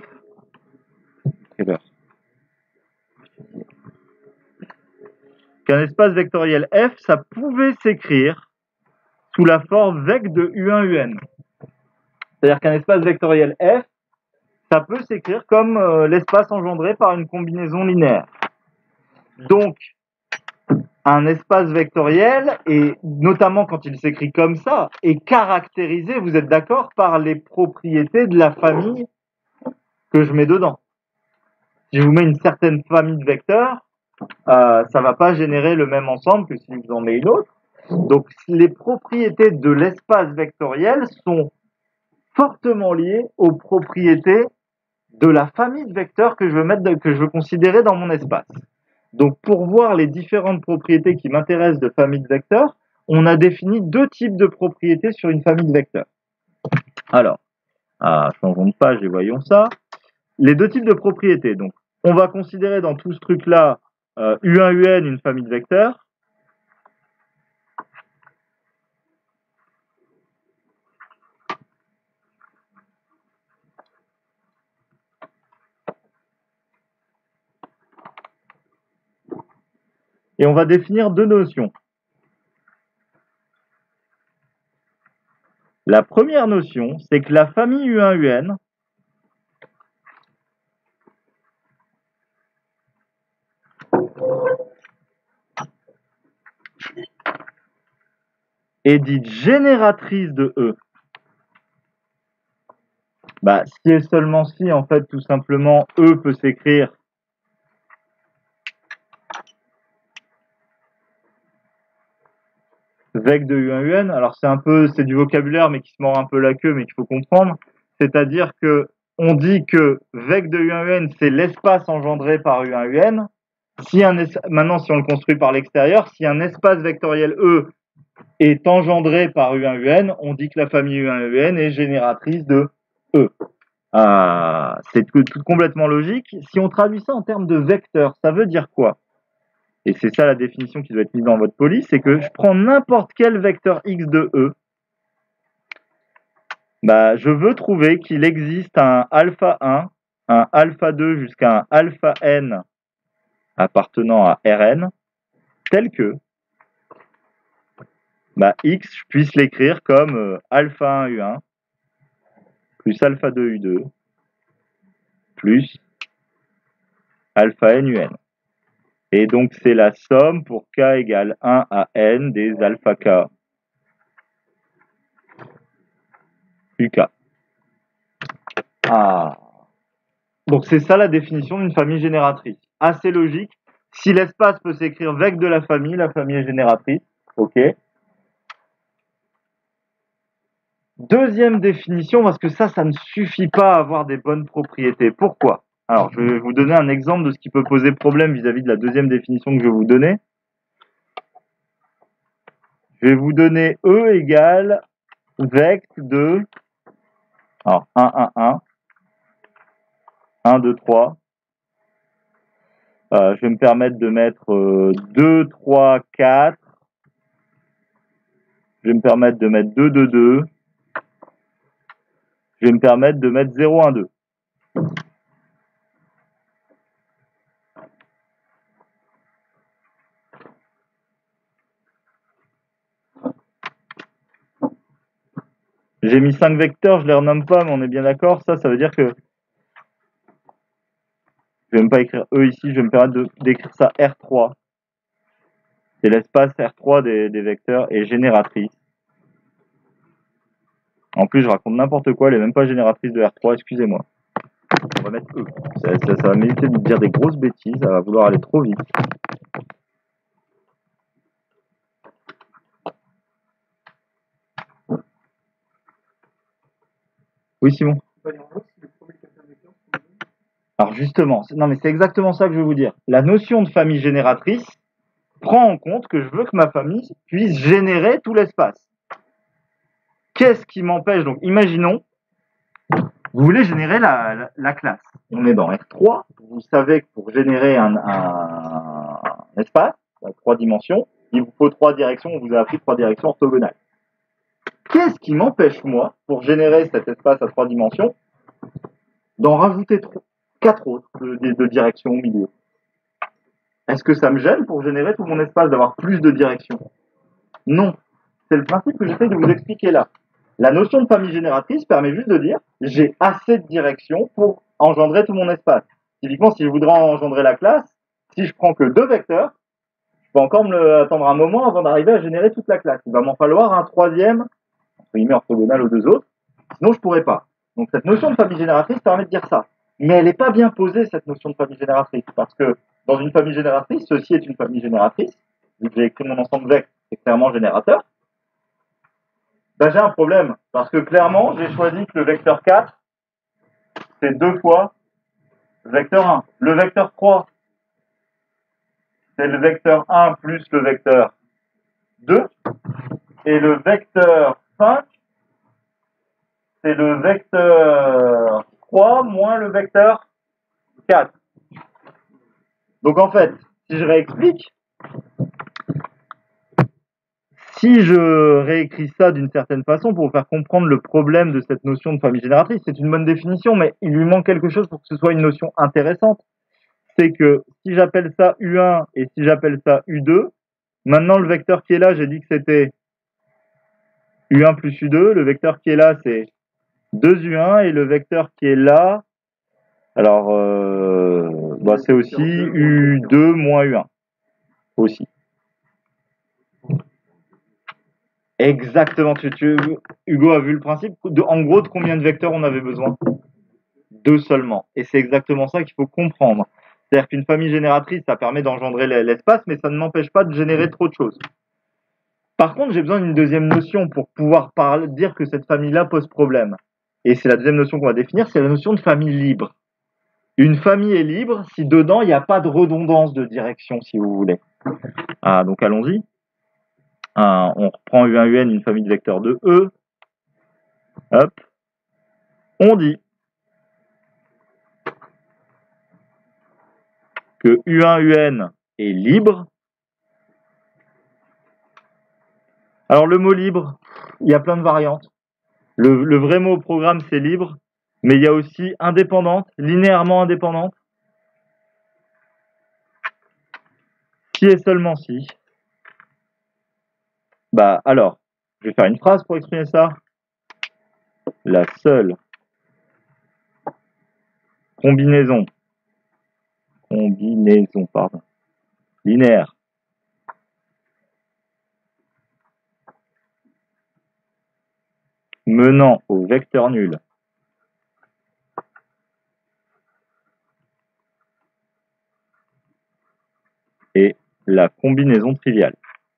qu'un espace vectoriel F, ça pouvait s'écrire sous la forme vec de U un U N. C'est-à-dire qu'un espace vectoriel F, ça peut s'écrire comme euh, l'espace engendré par une combinaison linéaire. Donc, un espace vectoriel, et notamment quand il s'écrit comme ça, est caractérisé, vous êtes d'accord, par les propriétés de la famille que je mets dedans. Si je vous mets une certaine famille de vecteurs, euh, ça va pas générer le même ensemble que si je vous en mets une autre. Donc, les propriétés de l'espace vectoriel sont fortement liées aux propriétés de la famille de vecteurs que je veux mettre, que je veux considérer dans mon espace. Donc, pour voir les différentes propriétés qui m'intéressent de famille de vecteurs, on a défini deux types de propriétés sur une famille de vecteurs. Alors, ah, changeons de page et voyons ça. Les deux types de propriétés. Donc, on va considérer dans tout ce truc-là euh, U un U N une famille de vecteurs. Et on va définir deux notions. La première notion, c'est que la famille U un U N est dite génératrice de E. Bah, si et seulement si, en fait, tout simplement, E peut s'écrire vec de U un U N. Alors, c'est un peu, c'est du vocabulaire, mais qui se mord un peu la queue, mais qu'il faut comprendre. C'est-à-dire que on dit que vec de U un U N, c'est l'espace engendré par U un U N. Si un es... Maintenant, si on le construit par l'extérieur, si un espace vectoriel E est engendré par U un U N, on dit que la famille U un U N est génératrice de E. Euh, c'est tout, tout complètement logique. Si on traduit ça en termes de vecteurs, ça veut dire quoi? Et c'est ça la définition qui doit être mise dans votre police, c'est que je prends n'importe quel vecteur X de E, bah, je veux trouver qu'il existe un alpha un, un alpha deux jusqu'à un alpha n appartenant à Rn, tel que bah, X, je puisse l'écrire comme euh, alpha un U un plus alpha deux U deux plus alpha n U N. Et donc, c'est la somme pour k égale un à n des alpha k U K. Ah. Donc, c'est ça la définition d'une famille génératrice. Assez logique. Si l'espace peut s'écrire vec de la famille, la famille est génératrice. OK. Deuxième définition, parce que ça, ça ne suffit pas à avoir des bonnes propriétés. Pourquoi? Alors, je vais vous donner un exemple de ce qui peut poser problème vis-à-vis de la deuxième définition que je vais vous donner. Je vais vous donner E égale vec de alors un, un, un, un, deux, trois. Euh, je vais me permettre de mettre euh, deux, trois, quatre. Je vais me permettre de mettre deux, deux, deux. Je vais me permettre de mettre zéro, un, deux. J'ai mis cinq vecteurs, je les renomme pas, mais on est bien d'accord. Ça, ça veut dire que je vais même pas écrire E ici, je vais me permettre d'écrire ça R trois. C'est l'espace R trois des, des vecteurs et génératrice. En plus, je raconte n'importe quoi, elle est même pas génératrice de R trois, excusez-moi. On va mettre E. Ça, ça, ça va m'éviter de dire des grosses bêtises, ça va vouloir aller trop vite. Oui, Simon. Alors justement, non mais c'est exactement ça que je veux vous dire. La notion de famille génératrice prend en compte que je veux que ma famille puisse générer tout l'espace. Qu'est-ce qui m'empêche? Donc, imaginons, vous voulez générer la, la, la classe. On est dans R trois. Vous savez que pour générer un, un, un espace à trois dimensions, il vous faut trois directions. On vous a appris trois directions orthogonales. Qu'est-ce qui m'empêche, moi, pour générer cet espace à trois dimensions, d'en rajouter trois, quatre autres de, de, de directions au milieu? Est-ce que ça me gêne pour générer tout mon espace d'avoir plus de directions? Non. C'est le principe que j'essaie de vous expliquer là. La notion de famille génératrice permet juste de dire j'ai assez de directions pour engendrer tout mon espace. Typiquement, si je voudrais engendrer la classe, si je prends que deux vecteurs, je peux encore me le, attendre un moment avant d'arriver à générer toute la classe. Il va m'en falloir un troisième, entre guillemets orthogonal aux deux autres, sinon je pourrais pas. Donc cette notion de famille génératrice permet de dire ça. Mais elle n'est pas bien posée, cette notion de famille génératrice, parce que dans une famille génératrice, ceci est une famille génératrice, vu que j'ai écrit mon ensemble vecteur, c'est clairement générateur. Ben, j'ai un problème, parce que clairement, j'ai choisi que le vecteur quatre, c'est deux fois le vecteur un. Le vecteur trois, c'est le vecteur un plus le vecteur deux. Et le vecteur cinq, c'est le vecteur trois moins le vecteur quatre. Donc en fait, si je réexplique, si je réécris ça d'une certaine façon pour vous faire comprendre le problème de cette notion de famille génératrice, c'est une bonne définition, mais il lui manque quelque chose pour que ce soit une notion intéressante. C'est que si j'appelle ça U un et si j'appelle ça U deux, maintenant le vecteur qui est là, j'ai dit que c'était U un plus U deux, le vecteur qui est là, c'est deux U un, et le vecteur qui est là, alors euh, bah, c'est aussi U deux moins U un, aussi. Exactement. Tu, tu, Hugo a vu le principe. De, en gros, de combien de vecteurs on avait besoin? Deux seulement. Et c'est exactement ça qu'il faut comprendre. C'est-à-dire qu'une famille génératrice, ça permet d'engendrer l'espace, mais ça ne m'empêche pas de générer trop de choses. Par contre, j'ai besoin d'une deuxième notion pour pouvoir parler, dire que cette famille-là pose problème. Et c'est la deuxième notion qu'on va définir, c'est la notion de famille libre. Une famille est libre si dedans, il n'y a pas de redondance de direction, si vous voulez. Ah, donc allons-y. Un, on reprend U un U N, une famille de vecteurs de E. Hop. On dit que U un U N est libre. Alors le mot libre, il y a plein de variantes. Le, le vrai mot au programme, c'est libre, mais il y a aussi indépendante, linéairement indépendante. Si et seulement si. Bah alors, je vais faire une phrase pour exprimer ça. La seule combinaison, combinaison, pardon, linéaire menant au vecteur nul est la combinaison triviale.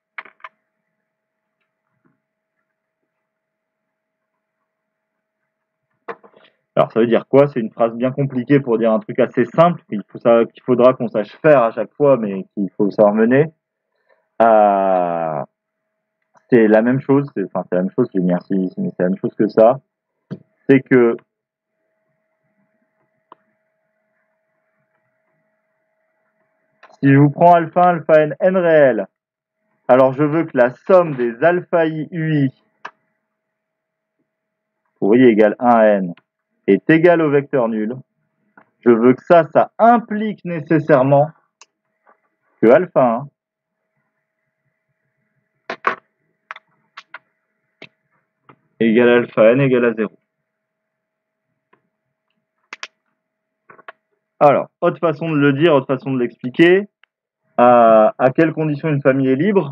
Alors ça veut dire quoi? C'est une phrase bien compliquée pour dire un truc assez simple qu'il faut ça, qu'il faudra qu'on sache faire à chaque fois, mais qu'il faut savoir mener. Euh, c'est la même chose, c'est, enfin c'est la même chose, j'ai mis un si, mais c'est la même chose que ça. C'est que si je vous prends alpha, alpha n, n réel, alors je veux que la somme des alpha i ui, vous voyez, égale un à n, est égale au vecteur nul. Je veux que ça, ça implique nécessairement que alpha un égale alpha n égale à zéro. Alors, autre façon de le dire, autre façon de l'expliquer, à, à quelles conditions une famille est libre?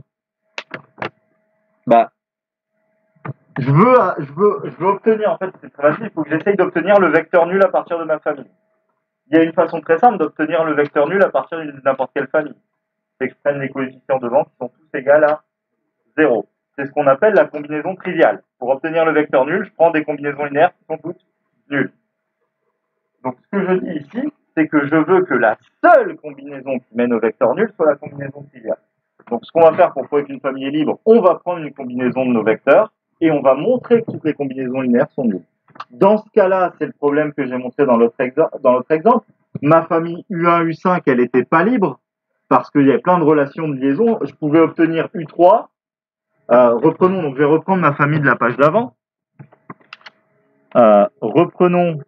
Bah, je veux, je veux, je veux obtenir, en fait, c'est très facile, il faut que j'essaye d'obtenir le vecteur nul à partir de ma famille. Il y a une façon très simple d'obtenir le vecteur nul à partir de n'importe quelle famille. C'est que je prenne les coefficients devant qui sont tous égaux à zéro. C'est ce qu'on appelle la combinaison triviale. Pour obtenir le vecteur nul, je prends des combinaisons linéaires qui sont toutes nulles. Donc, ce que je dis ici, c'est que je veux que la seule combinaison qui mène au vecteur nul soit la combinaison triviale. Donc, ce qu'on va faire pour prouver qu'une famille est libre, on va prendre une combinaison de nos vecteurs, et on va montrer que toutes les combinaisons linéaires sont nulles. Dans ce cas-là, c'est le problème que j'ai montré dans l'autre exemple, dans l'autre exemple. Ma famille U un, U cinq, elle n'était pas libre parce qu'il y avait plein de relations de liaison. Je pouvais obtenir U trois. Euh, reprenons, donc je vais reprendre ma famille de la page d'avant. Euh, reprenons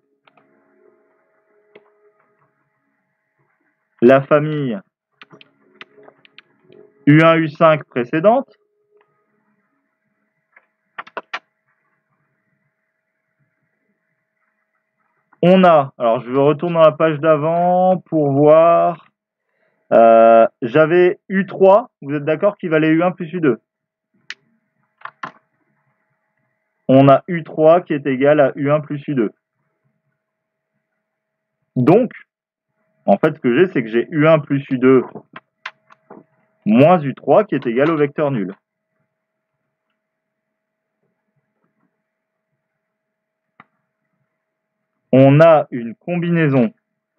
la famille U un, U cinq précédente. On a, alors je retourne dans la page d'avant pour voir, euh, j'avais U trois, vous êtes d'accord qu'il valait U un plus U deux. On a U trois qui est égal à U un plus U deux. Donc, en fait, ce que j'ai, c'est que j'ai U un plus U deux moins U trois qui est égal au vecteur nul. On a une combinaison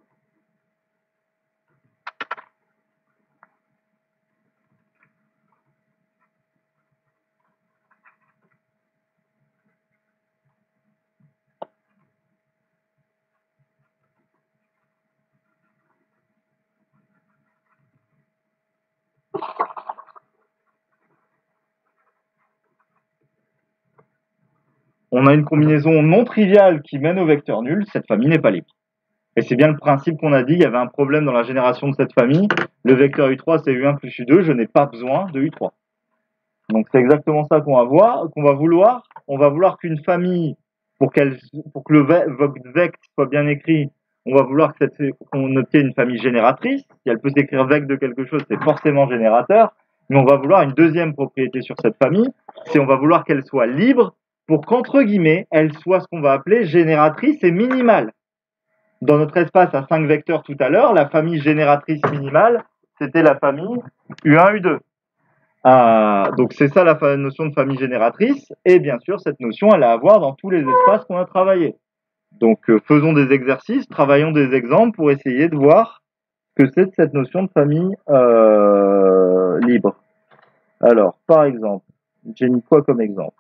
on a une combinaison non triviale qui mène au vecteur nul, cette famille n'est pas libre. Et c'est bien le principe qu'on a dit, il y avait un problème dans la génération de cette famille, le vecteur U trois c'est U un plus U deux, je n'ai pas besoin de U trois. Donc c'est exactement ça qu'on va voir, qu'on va vouloir. On va vouloir qu'une famille, pour, qu'elle, pour que le vect soit bien écrit, on va vouloir que cette, qu'on obtienne une famille génératrice. Si elle peut s'écrire vect de quelque chose, c'est forcément générateur. Mais on va vouloir une deuxième propriété sur cette famille, c'est on va vouloir qu'elle soit libre pour qu'entre guillemets, elle soit ce qu'on va appeler génératrice et minimale. Dans notre espace à cinq vecteurs tout à l'heure, la famille génératrice minimale, c'était la famille U un, U deux. Euh, donc c'est ça la notion de famille génératrice, et bien sûr cette notion elle est à avoir dans tous les espaces qu'on a travaillé. Donc euh, faisons des exercices, travaillons des exemples pour essayer de voir ce que c'est cette notion de famille euh, libre. Alors par exemple, j'ai mis quoi comme exemple?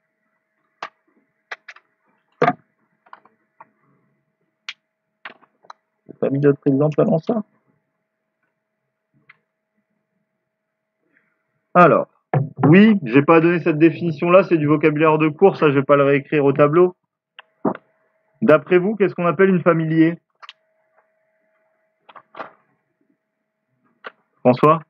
J'ai pas mis d'autres exemples avant ça? Alors, oui, j'ai pas donné cette définition-là, c'est du vocabulaire de cours, ça je vais pas le réécrire au tableau. D'après vous, qu'est-ce qu'on appelle une famille liée? François?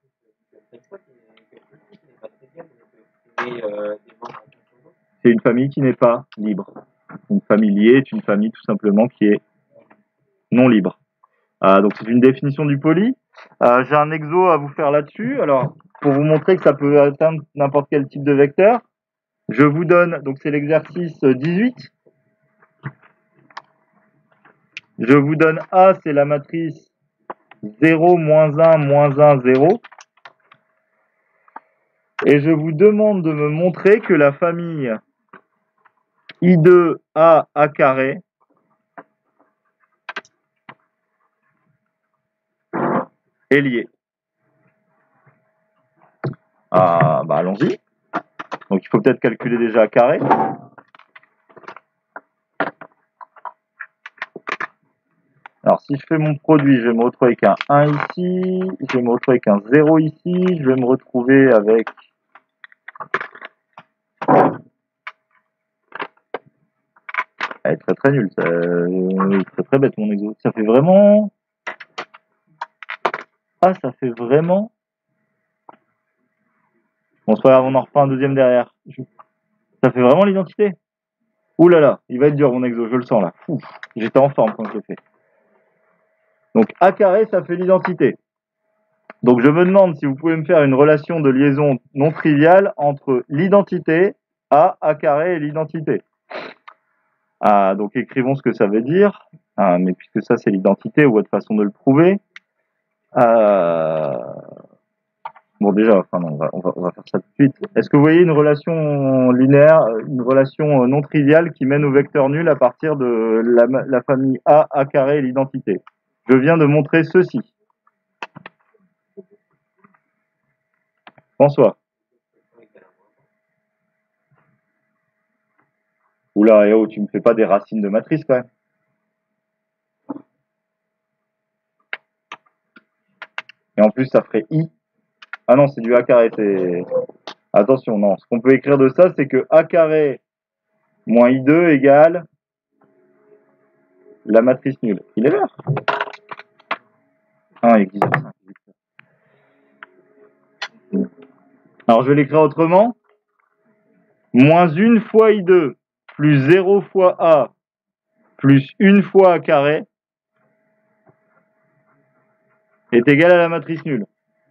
C'est une famille qui n'est pas libre. Une famille liée est une famille tout simplement qui est non libre. Euh, donc c'est une définition du poly. Euh, j'ai un exo à vous faire là-dessus. Alors, pour vous montrer que ça peut atteindre n'importe quel type de vecteur, je vous donne, donc c'est l'exercice dix-huit. Je vous donne A, c'est la matrice zéro, moins un, moins un, zéro. Et je vous demande de me montrer que la famille I deux A, A carré est liée. Ah, bah allons-y. Donc il faut peut-être calculer déjà A carré. Alors si je fais mon produit, je vais me retrouver avec un un ici, je vais me retrouver avec un zéro ici, je vais me retrouver avec elle est très très nulle, c'est très très bête mon exo. Ça fait vraiment... Ah, ça fait vraiment... Bon, c'est pas grave, on en refait un deuxième derrière. Ça fait vraiment l'identité. Ouh là là, il va être dur mon exo, je le sens là. J'étais en forme quand je l'ai fait. Donc A carré, ça fait l'identité. Donc je me demande si vous pouvez me faire une relation de liaison non triviale entre l'identité, A, A carré et l'identité. Ah, donc écrivons ce que ça veut dire. Ah, mais puisque ça c'est l'identité ou votre façon de le prouver. Euh... Bon déjà, enfin non, on va, on, va, on va faire ça tout de suite. Est-ce que vous voyez une relation linéaire, une relation non triviale qui mène au vecteur nul à partir de la, la famille A, A carré et l'identité? Je viens de montrer ceci. François. Oula, et oh, tu me fais pas des racines de matrice quand même. Et en plus, ça ferait I. Ah non, c'est du A carré, c'est... Attention, non. Ce qu'on peut écrire de ça, c'est que A carré moins I deux égale la matrice nulle. Il est l'heure. Ah, il existe ça. Alors, je vais l'écrire autrement. Moins une fois I deux plus zéro fois A plus une fois A carré est égal à la matrice nulle.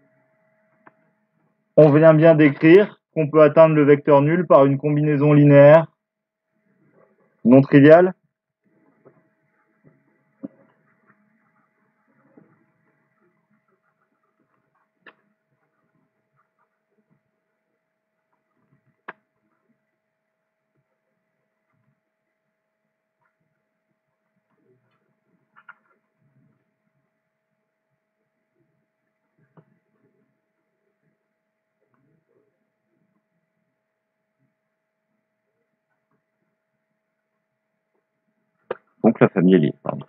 On vient bien d'écrire qu'on peut atteindre le vecteur nul par une combinaison linéaire non triviale. Donc la famille est libre, pardon.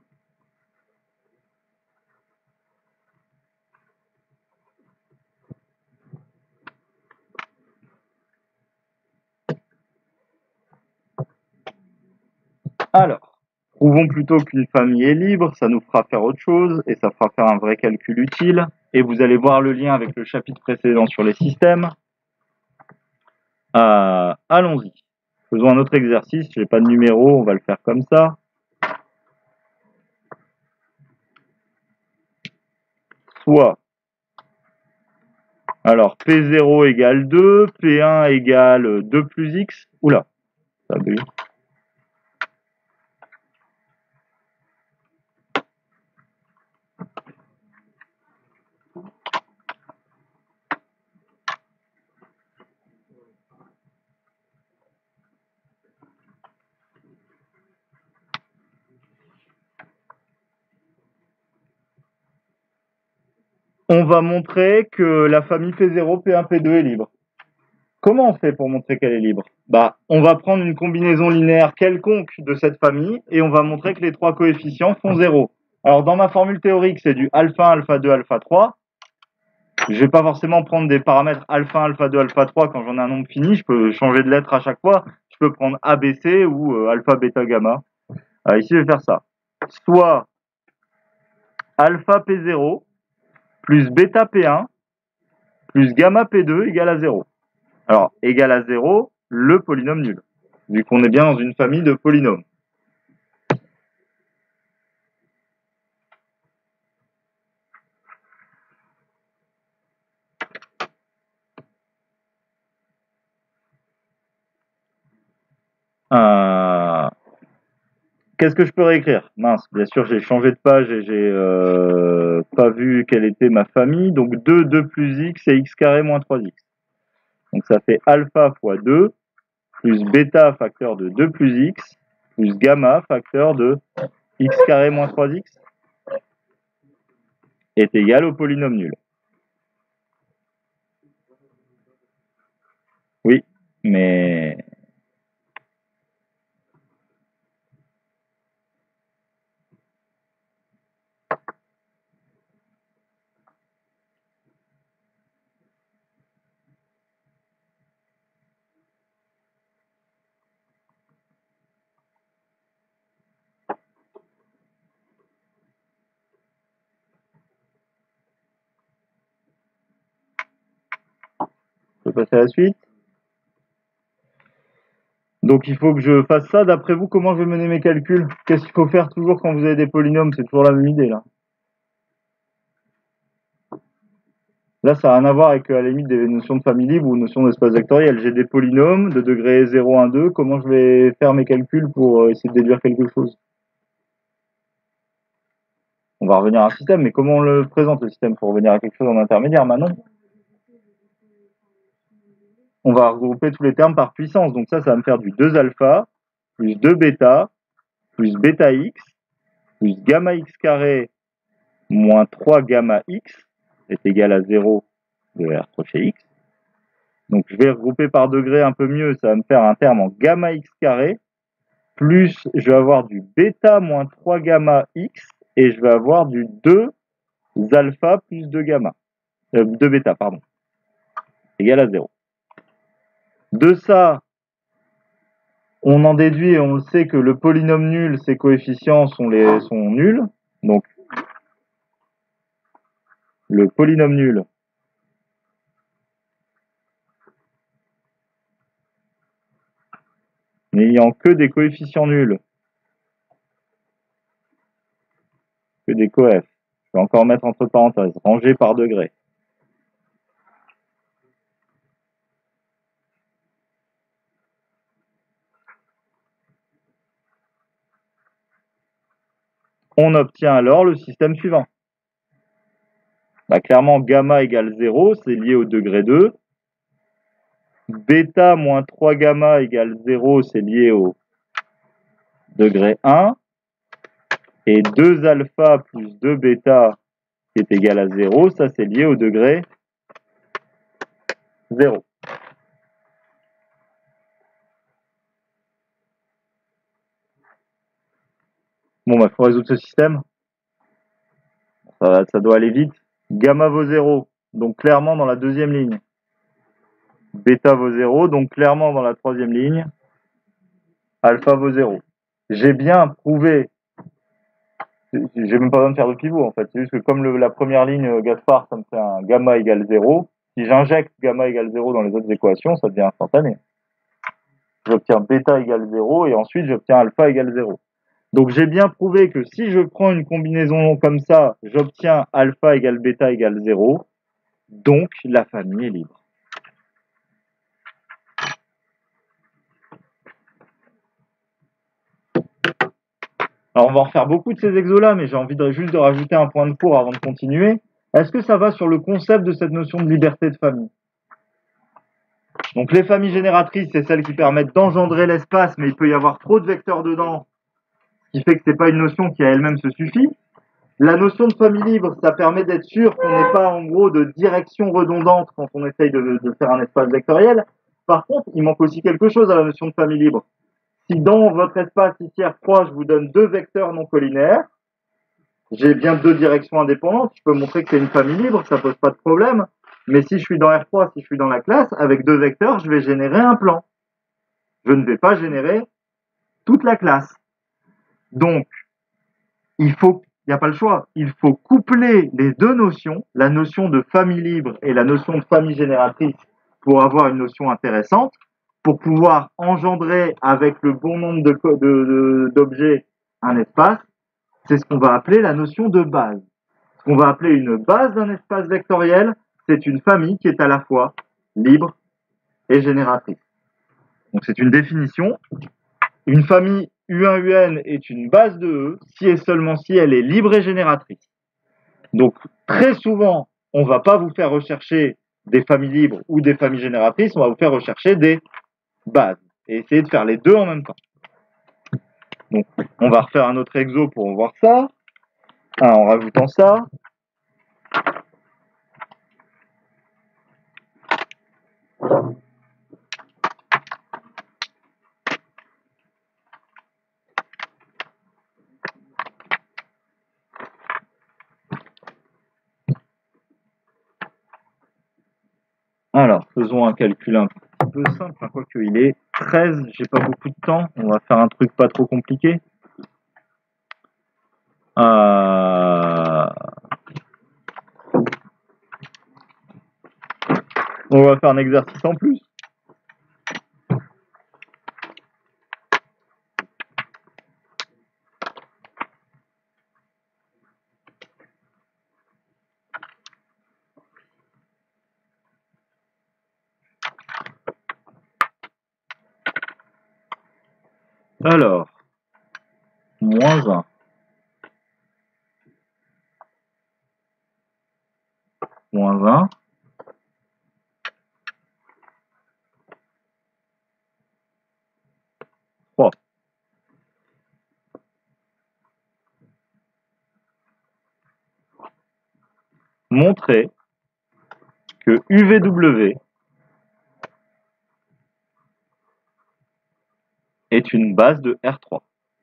Alors, prouvons plutôt qu'une famille est libre, ça nous fera faire autre chose, et ça fera faire un vrai calcul utile, et vous allez voir le lien avec le chapitre précédent sur les systèmes. Euh, allons-y. Faisons un autre exercice, j'ai pas de numéro, on va le faire comme ça. Soit, alors P zéro égale deux, P un égale deux plus X, oula, ça a bugué. On va montrer que la famille P zéro, P un, P deux est libre. Comment on fait pour montrer qu'elle est libre? Bah, on va prendre une combinaison linéaire quelconque de cette famille et on va montrer que les trois coefficients font zéro. Alors, dans ma formule théorique, c'est du alpha un, alpha deux, alpha trois. Je vais pas forcément prendre des paramètres alpha un, alpha deux, alpha trois quand j'en ai un nombre fini. Je peux changer de lettre à chaque fois. Je peux prendre A B C ou euh, alpha, bêta, gamma. Alors, ici, je vais faire ça. Soit alpha P zéro plus bêta P un plus gamma P deux égale à zéro. Alors, égal à zéro, le polynôme nul, vu qu'on est bien dans une famille de polynômes. Euh... Qu'est-ce que je peux réécrire? Mince, bien sûr, j'ai changé de page et j'ai euh, pas vu quelle était ma famille. Donc deux, deux plus x et x carré moins trois x. Donc ça fait alpha fois deux plus bêta facteur de deux plus x plus gamma facteur de x carré moins trois x est égal au polynôme nul. Oui, mais... Je peux passer à la suite. Donc il faut que je fasse ça. D'après vous, comment je vais mener mes calculs? Qu'est-ce qu'il faut faire toujours quand vous avez des polynômes? C'est toujours la même idée là. Là, ça n'a rien à voir avec à la limite des notions de famille libre ou notions d'espace vectoriel. J'ai des polynômes de degré zéro, un, deux. Comment je vais faire mes calculs pour essayer de déduire quelque chose? On va revenir à un système, mais comment on le présente le système? Pour revenir à quelque chose en intermédiaire maintenant. On va regrouper tous les termes par puissance. Donc ça, ça va me faire du deux alpha plus deux bêta plus bêta x plus gamma x carré moins trois gamma x est égal à zéro de R crochet x. Donc je vais regrouper par degré un peu mieux, ça va me faire un terme en gamma x carré plus je vais avoir du bêta moins trois gamma x, et je vais avoir du deux alpha plus deux gamma, euh, deux bêta, pardon, égal à zéro. De ça, on en déduit et on le sait que le polynôme nul, ses coefficients sont, les, sont nuls. Donc, le polynôme nul n'ayant que des coefficients nuls, que des coefs, je vais encore mettre entre parenthèses, rangés par degré. On obtient alors le système suivant. Bah, clairement, gamma égale zéro, c'est lié au degré deux. Bêta moins trois gamma égale zéro, c'est lié au degré un. Et deux alpha plus deux bêta qui est égal à zéro, ça c'est lié au degré zéro. Bon, bah, il faut résoudre ce système. Ça, ça doit aller vite. Gamma vaut zéro, donc clairement dans la deuxième ligne. Bêta vaut zéro, donc clairement dans la troisième ligne. Alpha vaut zéro. J'ai bien prouvé, j'ai même pas besoin de faire de pivot en fait, c'est juste que comme le, la première ligne Gaspard, ça me fait un gamma égale zéro, si j'injecte gamma égale zéro dans les autres équations, ça devient instantané. J'obtiens bêta égale zéro et ensuite j'obtiens alpha égale zéro. Donc j'ai bien prouvé que si je prends une combinaison comme ça, j'obtiens alpha égale bêta égale zéro, donc la famille est libre. Alors on va en refaire beaucoup de ces exos-là, mais j'ai envie de, juste de rajouter un point de cours avant de continuer. Est-ce que ça va sur le concept de cette notion de liberté de famille? Donc les familles génératrices, c'est celles qui permettent d'engendrer l'espace, mais il peut y avoir trop de vecteurs dedans, ce qui fait que c'est pas une notion qui à elle-même se suffit. La notion de famille libre, ça permet d'être sûr qu'on n'ait pas en gros de direction redondante quand on essaye de, de faire un espace vectoriel. Par contre, il manque aussi quelque chose à la notion de famille libre. Si dans votre espace ici R trois, je vous donne deux vecteurs non collinaires, j'ai bien deux directions indépendantes, je peux montrer que c'est une famille libre, ça pose pas de problème. Mais si je suis dans R trois, si je suis dans la classe, avec deux vecteurs, je vais générer un plan. Je ne vais pas générer toute la classe. Donc, il faut, il n'y a pas le choix, il faut coupler les deux notions, la notion de famille libre et la notion de famille génératrice, pour avoir une notion intéressante, pour pouvoir engendrer avec le bon nombre de, de, de, d'objets un espace. C'est ce qu'on va appeler la notion de base. Ce qu'on va appeler une base d'un espace vectoriel, c'est une famille qui est à la fois libre et génératrice. Donc c'est une définition. Une famille U un U N est une base de E si et seulement si elle est libre et génératrice. Donc très souvent, on ne va pas vous faire rechercher des familles libres ou des familles génératrices, on va vous faire rechercher des bases et essayer de faire les deux en même temps. Donc on va refaire un autre exo pour voir ça, ah, en rajoutant ça. Alors, faisons un calcul un peu simple, hein, quoique il est treize, j'ai pas beaucoup de temps, on va faire un truc pas trop compliqué. Euh... On va faire un exercice en plus. Alors, moins un. Moins un. trois. Montrer que U V W est une base de R trois.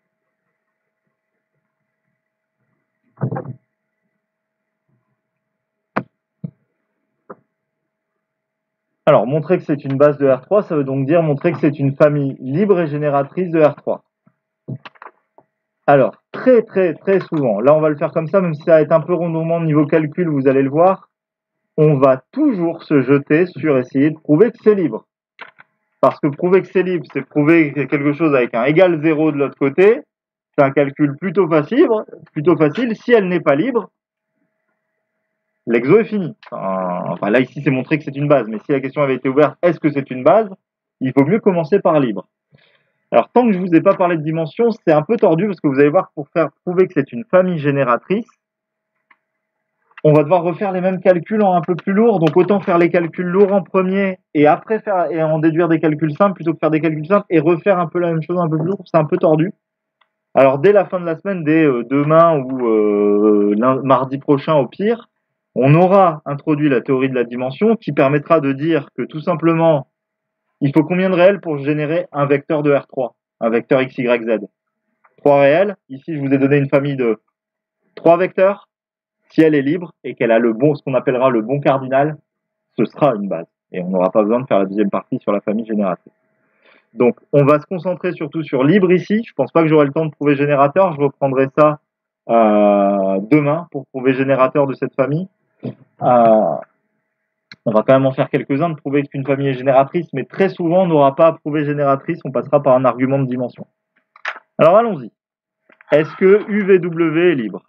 Alors, montrer que c'est une base de R trois, ça veut donc dire montrer que c'est une famille libre et génératrice de R trois. Alors, très très très souvent, là on va le faire comme ça, même si ça va être un peu redondant au niveau calcul, vous allez le voir, on va toujours se jeter sur essayer de prouver que c'est libre. Parce que prouver que c'est libre, c'est prouver quelque chose avec un égal zéro de l'autre côté, c'est un calcul plutôt facile, plutôt facile. Si elle n'est pas libre, l'exo est fini. Enfin, là, ici, c'est montré que c'est une base, mais si la question avait été ouverte, est-ce que c'est une base? Il vaut mieux commencer par libre. Alors, tant que je vous ai pas parlé de dimension, c'est un peu tordu parce que vous allez voir que pour faire prouver que c'est une famille génératrice, on va devoir refaire les mêmes calculs en un peu plus lourd. Donc, autant faire les calculs lourds en premier et après faire et en déduire des calculs simples plutôt que faire des calculs simples et refaire un peu la même chose un peu plus lourd. C'est un peu tordu. Alors, dès la fin de la semaine, dès euh, demain ou euh, mardi prochain au pire, on aura introduit la théorie de la dimension qui permettra de dire que tout simplement, il faut combien de réels pour générer un vecteur de R trois, un vecteur x, y, z? trois réels. Ici, je vous ai donné une famille de trois vecteurs. Si elle est libre et qu'elle a le bon, ce qu'on appellera le bon cardinal, ce sera une base. Et on n'aura pas besoin de faire la deuxième partie sur la famille génératrice. Donc, on va se concentrer surtout sur libre ici. Je pense pas que j'aurai le temps de prouver générateur. Je reprendrai ça euh, demain pour prouver générateur de cette famille. Euh, on va quand même en faire quelques-uns de prouver qu'une famille est génératrice, mais très souvent, on n'aura pas à prouver génératrice. On passera par un argument de dimension. Alors, allons-y. Est-ce que U V W est libre?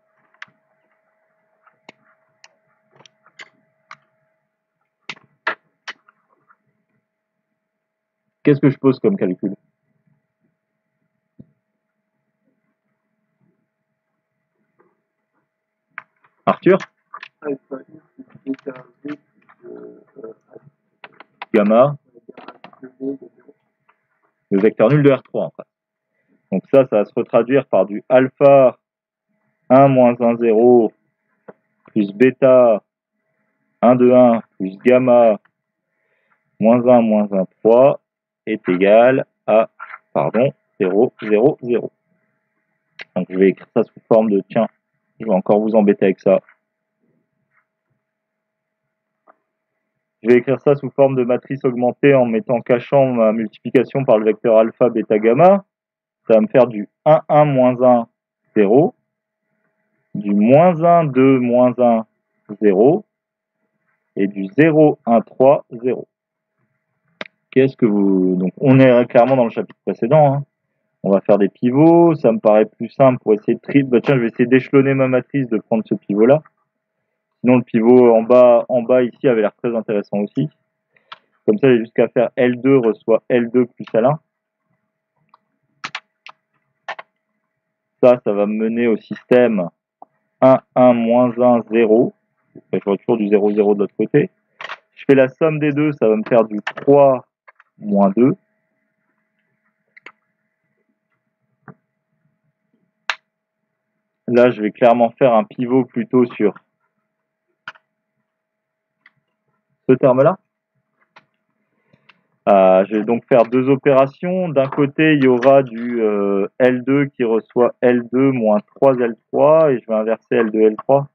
Qu'est-ce que je pose comme calcul? Arthur? Gamma. Le vecteur nul de R trois en fait. Donc ça, ça va se retraduire par du alpha un moins un zéro plus bêta un deux un plus gamma moins un moins un trois est égal à, pardon, zéro zéro zéro. Donc je vais écrire ça sous forme de, tiens, je vais encore vous embêter avec ça. Je vais écrire ça sous forme de matrice augmentée en mettant, cachant ma multiplication par le vecteur alpha, bêta, gamma. Ça va me faire du un un moins un, zéro, du moins un deux moins un, zéro, et du zéro un trois, zéro. Qu'est-ce que vous... Donc on est clairement dans le chapitre précédent. Hein. On va faire des pivots. Ça me paraît plus simple pour essayer de tri... Bah, tiens, je vais essayer d'échelonner ma matrice, de prendre ce pivot-là. Sinon, le pivot en bas, en bas ici avait l'air très intéressant aussi. Comme ça, j'ai juste qu'à faire L deux reçoit L deux plus L un. Ça, ça va me mener au système un un moins un, zéro. Je vois toujours du zéro zéro de l'autre côté. Je fais la somme des deux, ça va me faire du trois moins deux. Là, je vais clairement faire un pivot plutôt sur ce terme-là. Euh, je vais donc faire deux opérations. D'un côté, il y aura du euh, L deux qui reçoit L deux moins trois L trois et je vais inverser L deux L trois.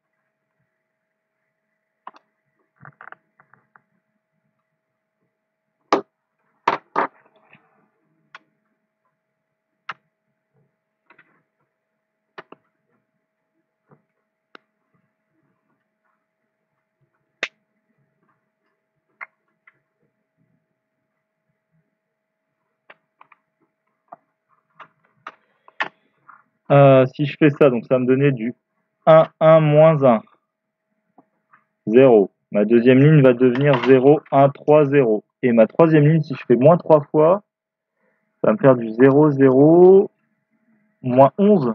Euh, si je fais ça, donc ça va me donner du un un moins un, zéro. Ma deuxième ligne va devenir zéro un trois zéro. Et ma troisième ligne, si je fais moins trois fois, ça va me faire du zéro zéro moins onze.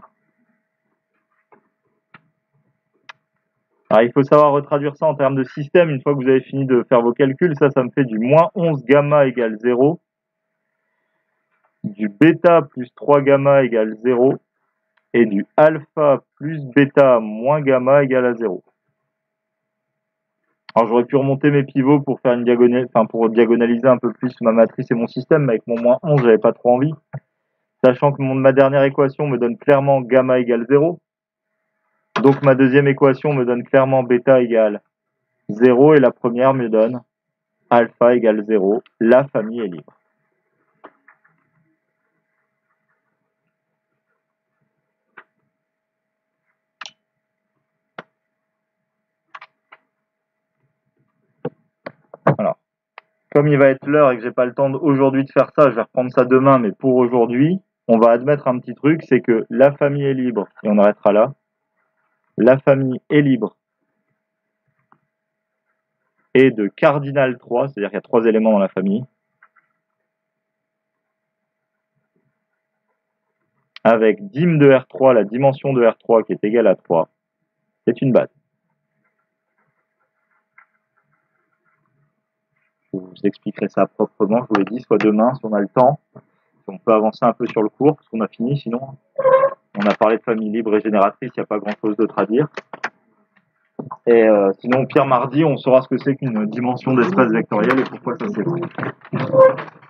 Alors, il faut savoir retraduire ça en termes de système. Une fois que vous avez fini de faire vos calculs, ça, ça me fait du moins onze gamma égale zéro, du bêta plus trois gamma égale zéro, et du alpha plus bêta moins gamma égale à zéro. Alors j'aurais pu remonter mes pivots pour faire une diagonale, enfin pour diagonaliser un peu plus ma matrice et mon système, mais avec mon moins onze, j'avais pas trop envie. Sachant que mon, ma dernière équation me donne clairement gamma égale zéro. Donc ma deuxième équation me donne clairement bêta égale zéro et la première me donne alpha égale zéro. La famille est libre. Alors, comme il va être l'heure et que j'ai pas le temps aujourd'hui de faire ça, je vais reprendre ça demain, mais pour aujourd'hui, on va admettre un petit truc, c'est que la famille est libre, et on arrêtera là. La famille est libre et de cardinal trois, c'est-à-dire qu'il y a trois éléments dans la famille, avec dim de R trois, la dimension de R trois qui est égale à trois, c'est une base. Je vous expliquerai ça proprement, je vous l'ai dit, soit demain, si on a le temps, si on peut avancer un peu sur le cours, parce qu'on a fini, sinon on a parlé de famille libre et génératrice, il n'y a pas grand-chose d'autre à dire. Et euh, sinon, au pire, mardi, on saura ce que c'est qu'une dimension d'espace vectoriel et pourquoi ça s'évoque.